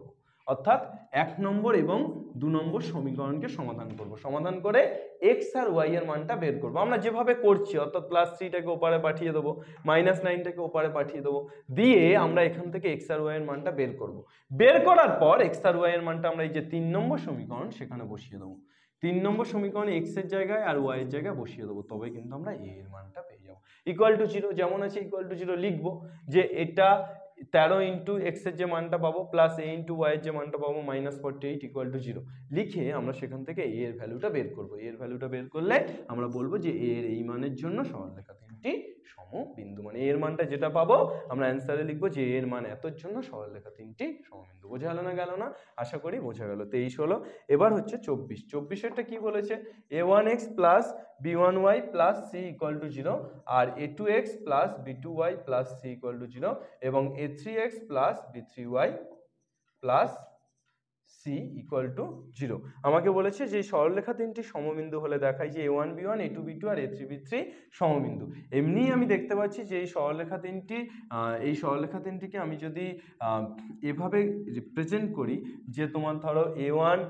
অর্থাৎ 1 নম্বর এবং 2 নম্বর সমীকরণকে সমাধান করব, সমাধান করে এক্স আর ওয়াই এর মানটা বের করব আমরা যেভাবে করছি, অর্থাৎ +3টাকে ওপারে পাঠিয়ে দেবো, -9টাকে ওপারে পাঠিয়ে দেবো, দিয়ে আমরা এখান থেকে এক্স আর ওয়াই এর মানটা বের করব। বের করার পর এক্স আর ওয়াই এর মানটা আমরা এই যে 3 নম্বর সমীকরণ সেখানে বসিয়ে দেবো। 3 নম্বর সমীকরণে এক্স এর জায়গায় আর ওয়াই এর জায়গায় বসিয়ে দেবো, তবে কিন্তু আমরা এ এর মানটা পেয়ে যাবো। =0 যেমন আছে =0 লিখবো যে এটা 13 ইন্টু এক্স এর যে মানটা পাবো প্লাস a ইন্টু ওয়াই এর যে মানটা পাবো -48 =0 লিখে আমরা সেখান থেকে a এর ভ্যালুটা বের করবো। a এর ভ্যালুটা বের করলে আমরা বলবো যে a এর এই মানের জন্য সরলরেখা তিনটি সমবিন্দু, মানে a এর মানটা যেটা পাবো আমরা অ্যান্সারে লিখবো যে a এর মান এতর জন্য সরলরেখা তিনটি সমবিন্দু। বোঝা গেল না গেল না? আশা করি বোঝা গেল। 23 হলো। এবার হচ্ছে 24 এরটা কি বলেছে, a1x plus b1y plus c =0 আর a2x plus b2y plus c =0 এবং a3x plus b3y plus c =0। আমাকে বলেছে যে সরলরেখা তিনটি সমবিন্দু হলে দেখায় যে a1 b1 a2 b2 আর a3 b3 সমবিন্দু। এমনি আমি দেখতে পাচ্ছি যে এই সরলরেখা তিনটিকে আমি যদি এভাবে রিপ্রেজেন্ট করি যে তোমার ধরো a1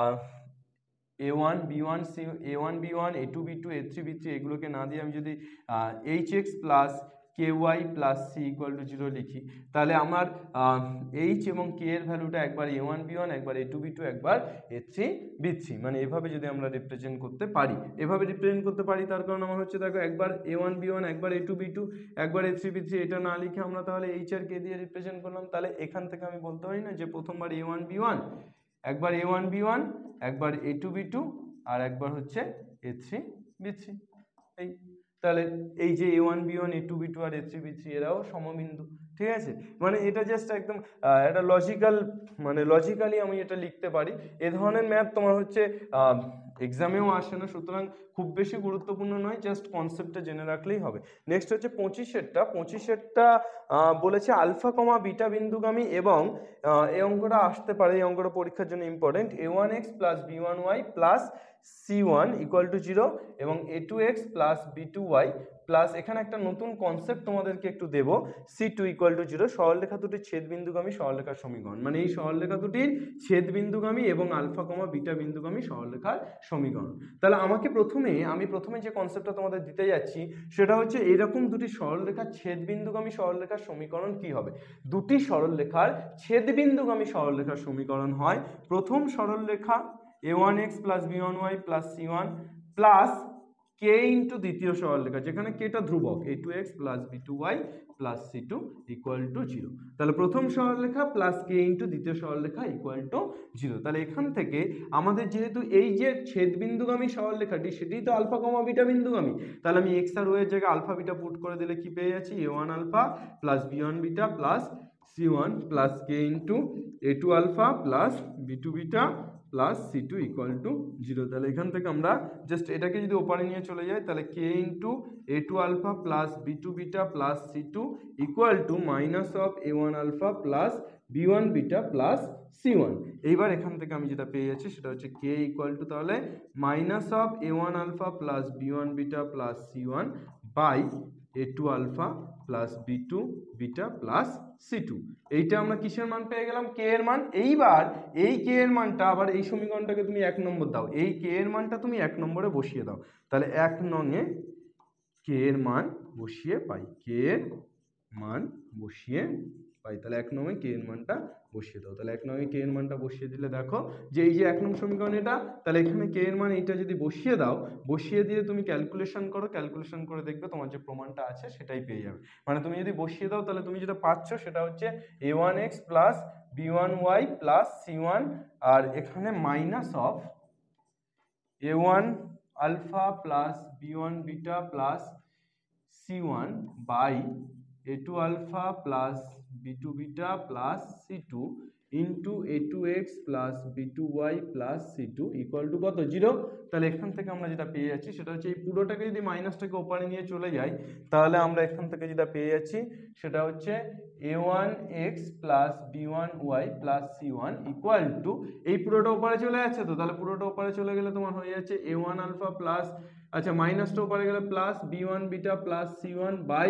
b1 c a1 b1 a2 b2 a3 b3 এগুলোকে না দিয়ে আমি যদি hx plus ky plus c =0 লিখি, তাহলে আমার h এবং k এর ভ্যালুটা একবার a1 b1 একবার a2 b2 একবার a3 b3, মানে এভাবে যদি আমরা রিপ্রেজেন্ট করতে পারি, এভাবে রিপ্রেজেন্ট করতে পারি তার কারণ আমার হচ্ছে দেখো একবার a1 b1 একবার a2 b2 একবার a3 b3 এটা না লিখে আমরা তাহলে h আর k দিয়ে রিপ্রেজেন্ট করলাম। তাহলে এখান থেকে আমি বলতে পারি না যে প্রথমবার a1 b1 একবার a1 b1 একবার a2 b2 আর একবার হচ্ছে a3 b3। এই তাহলে এই যে a1 b1 a2 b2 আর a3 b3 এরাও সমবিন্দু। ঠিক আছে, মানে এটা জাস্ট একদম এটা লজিক্যালি আমি এটা লিখতে পারি। এ ধরনের ম্যাথ তোমার হচ্ছে এক্সামেও আসে না, সুতরাং খুব বেশি গুরুত্বপূর্ণ নয়, জাস্ট কনসেপ্টটা জেনে রাখলেই হবে। নেক্সট হচ্ছে 25এরটা বলেছে আলফা কমা বিটা বিন্দুগামী এবং এই অঙ্কটা আসতে পারে, এই অঙ্কটা পরীক্ষার জন্য important. a1x plus b1y plus c1 =0 এবং a2x প্লাস b2y প্লাস এখানে একটা নতুন কনসেপ্ট তোমাদেরকে একটু দেব, c2 =0 সরলরেখা দুটির ছেদবিন্দুগামী সরলরেখার সমীকরণ, মানে এই সরলরেখা দুটির ছেদবিন্দুগামী এবং আলফা কমা বিটা বিন্দুগামী সরলরেখার সমীকরণ। তাহলে আমি প্রথমে যে কনসেপ্টটা তোমাদের দিতে যাচ্ছি সেটা হচ্ছে এরকম দুটি সরলরেখার ছেদবিন্দুগামী সরলরেখার সমীকরণ কি হবে। দুটি সরলরেখার ছেদবিন্দুগামী সরলরেখার সমীকরণ হয় প্রথম সরলরেখা a1x plus b1y plus c1 plus k into দ্বিতীয় সরলরেখা যেখানে kটা ধ্রুবক a2x plus b2y plus c2 =0। তাহলে প্রথম সরলরেখা প্লাস k ইন্টু দ্বিতীয় সরলরেখা =0। তাহলে এখান থেকে আমাদের যেহেতু এই যে ছেদবিন্দুগামী সরলরেখাটি সেটি তো আলফা কমা বিটা বিন্দুগামী, তাহলে আমি x আর y এর জায়গায় আলফা বিটা পুট করে দিলে কি পেয়ে যাচ্ছি, a1 alpha plus b1 beta plus c1 plus k into a2 alpha plus b2 beta plus c2 =0। তাহলে এখান থেকে আমরা জাস্ট এটাকে যদি ওপারে নিয়ে চলে যাই তাহলে k into a2 alpha plus b2 beta plus c2 minus of a1 alpha plus b1 beta plus c1। এইবার এখান থেকে আমি যেটা পেয়ে যাচ্ছি সেটা হচ্ছে k তাহলে minus of a1 alpha plus b1 beta plus c1 by a2 alpha plus b2 beta plus c2। এইটা আমরা কিসের মান পেয়ে গেলাম, k এর মান। এইবার এই k এর মানটা আবার এই সমীকরণটাকে তুমি 1 নম্বর দাও, এই k এর মানটা তুমি 1 নম্বরে বসিয়ে দাও, তাহলে 1 নংয়ে k এর মান বসিয়ে পাই, k এর মান বসিয়ে পাই। তাহলে 1 নংয়ে k এর মানটা বসিয়ে দাও। তাহলে 1 নংয়ে k এর মানটা বসিয়ে দিলে দেখো যে এই যে 1 নং সমীকরণ এটা, তাহলে এখানে k এর মান এইটা যদি বসিয়ে দাও, বসিয়ে দিয়ে তুমি ক্যালকুলেশন করো, ক্যালকুলেশন করে দেখবে তোমার যে প্রমাণটা আছে সেটাই পেয়ে যাবে। মানে তুমি যদি বসিয়ে দাও তাহলে তুমি যেটা পাচ্ছ সেটা হচ্ছে a1x plus b1y plus c1 আর এখানে minus of a1 alpha plus b1 beta plus c1 by a2 alpha plus b2 beta plus c2 into a2x plus b2y plus c2 কত 0। তাহলে এখান থেকে আমরা যেটা পেয়ে যাচ্ছি সেটা হচ্ছে এই পুরোটাকে যদি মাইনাসটাকে ওপারে নিয়ে চলে যাই তাহলে আমরা এখান থেকে যেটা পেয়ে যাচ্ছি সেটা হচ্ছে a1x plus b1y plus c1 এই পুরোটা ওপারে চলে যাচ্ছে তো, তাহলে পুরোটা ওপারে চলে গেলে তোমার হয়ে যাচ্ছে a1 আলফা প্লাস মাইনাসটা ওপারে গেলে plus b1 beta plus c1 by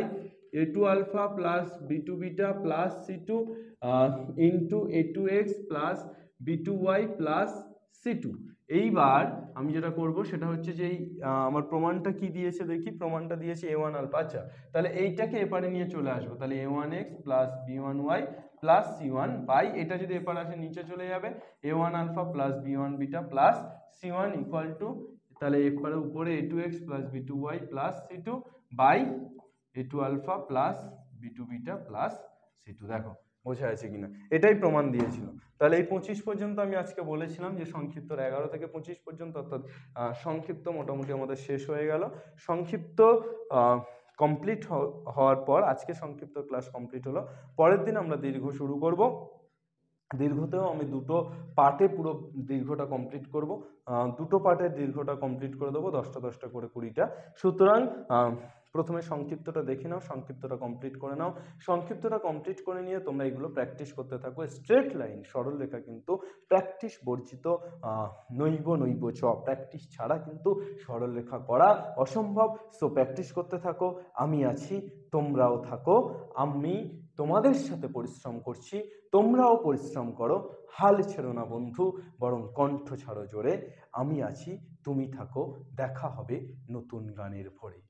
a2 alpha plus b2 beta plus c2 into a2x plus b2y plus c2। এইবার আমি যেটা করব সেটা হচ্ছে যে আমার প্রমাণটা কি দিয়েছে দেখি, প্রমাণটা দিয়েছে a1 আলফা। আচ্ছা, তাহলে এইটাকে এপারে নিয়ে চলে আসবো, তাহলে a1x plus b1y plus c1 by, এটা যদি এপারে আসে নিচে চলে যাবে, a1 alpha plus b1 beta plus c1 equal to, তাহলে এপারে উপরে a2x plus b2y plus c2 by a2 alpha plus b2 beta plus c2। দেখো বোঝা যাচ্ছে কিনা, এটাই প্রমাণ দিয়েছিল। তাহলে এই 25 পর্যন্ত আমি আজকে বলেছিলাম যে সংক্ষিপ্ত 11 থেকে 25 পর্যন্ত, অর্থাৎ সংক্ষিপ্ত মোটামুটি আমাদের শেষ হয়ে গেল। সংক্ষিপ্ত কমপ্লিট হওয়ার পর আজকে সংক্ষিপ্ত ক্লাস কমপ্লিট হলো, পরের দিন আমরা দীর্ঘ শুরু করব। দীর্ঘতেও আমি দুটো পার্টে পুরো দীর্ঘটা কমপ্লিট করব, দুটো পার্টে দীর্ঘটা কমপ্লিট করে দেবো, 10টা 10টা করে 20টা। সুতরাং প্রথমে সংক্ষিপ্তটা দেখে নাও, সংক্ষিপ্তটা কমপ্লিট করে নাও। সংক্ষিপ্তটা কমপ্লিট করে নিয়ে তোমরা এগুলো প্র্যাকটিস করতে থাকো। স্ট্রেট লাইন সরল রেখা কিন্তু প্র্যাকটিস বর্জিত, নৈব চ, প্র্যাকটিস ছাড়া কিন্তু সরল রেখা করা অসম্ভব। সো প্র্যাকটিস করতে থাকো, আমি আছি, তোমরাও থাকো। আমি তোমাদের সাথে পরিশ্রম করছি, তোমরাও পরিশ্রম করো। হাল ছেড়ো না বন্ধু, বরং কণ্ঠ ছাড়ো জোরে। আমি আছি, তুমি থাকো, দেখা হবে নতুন গানের ভোরে।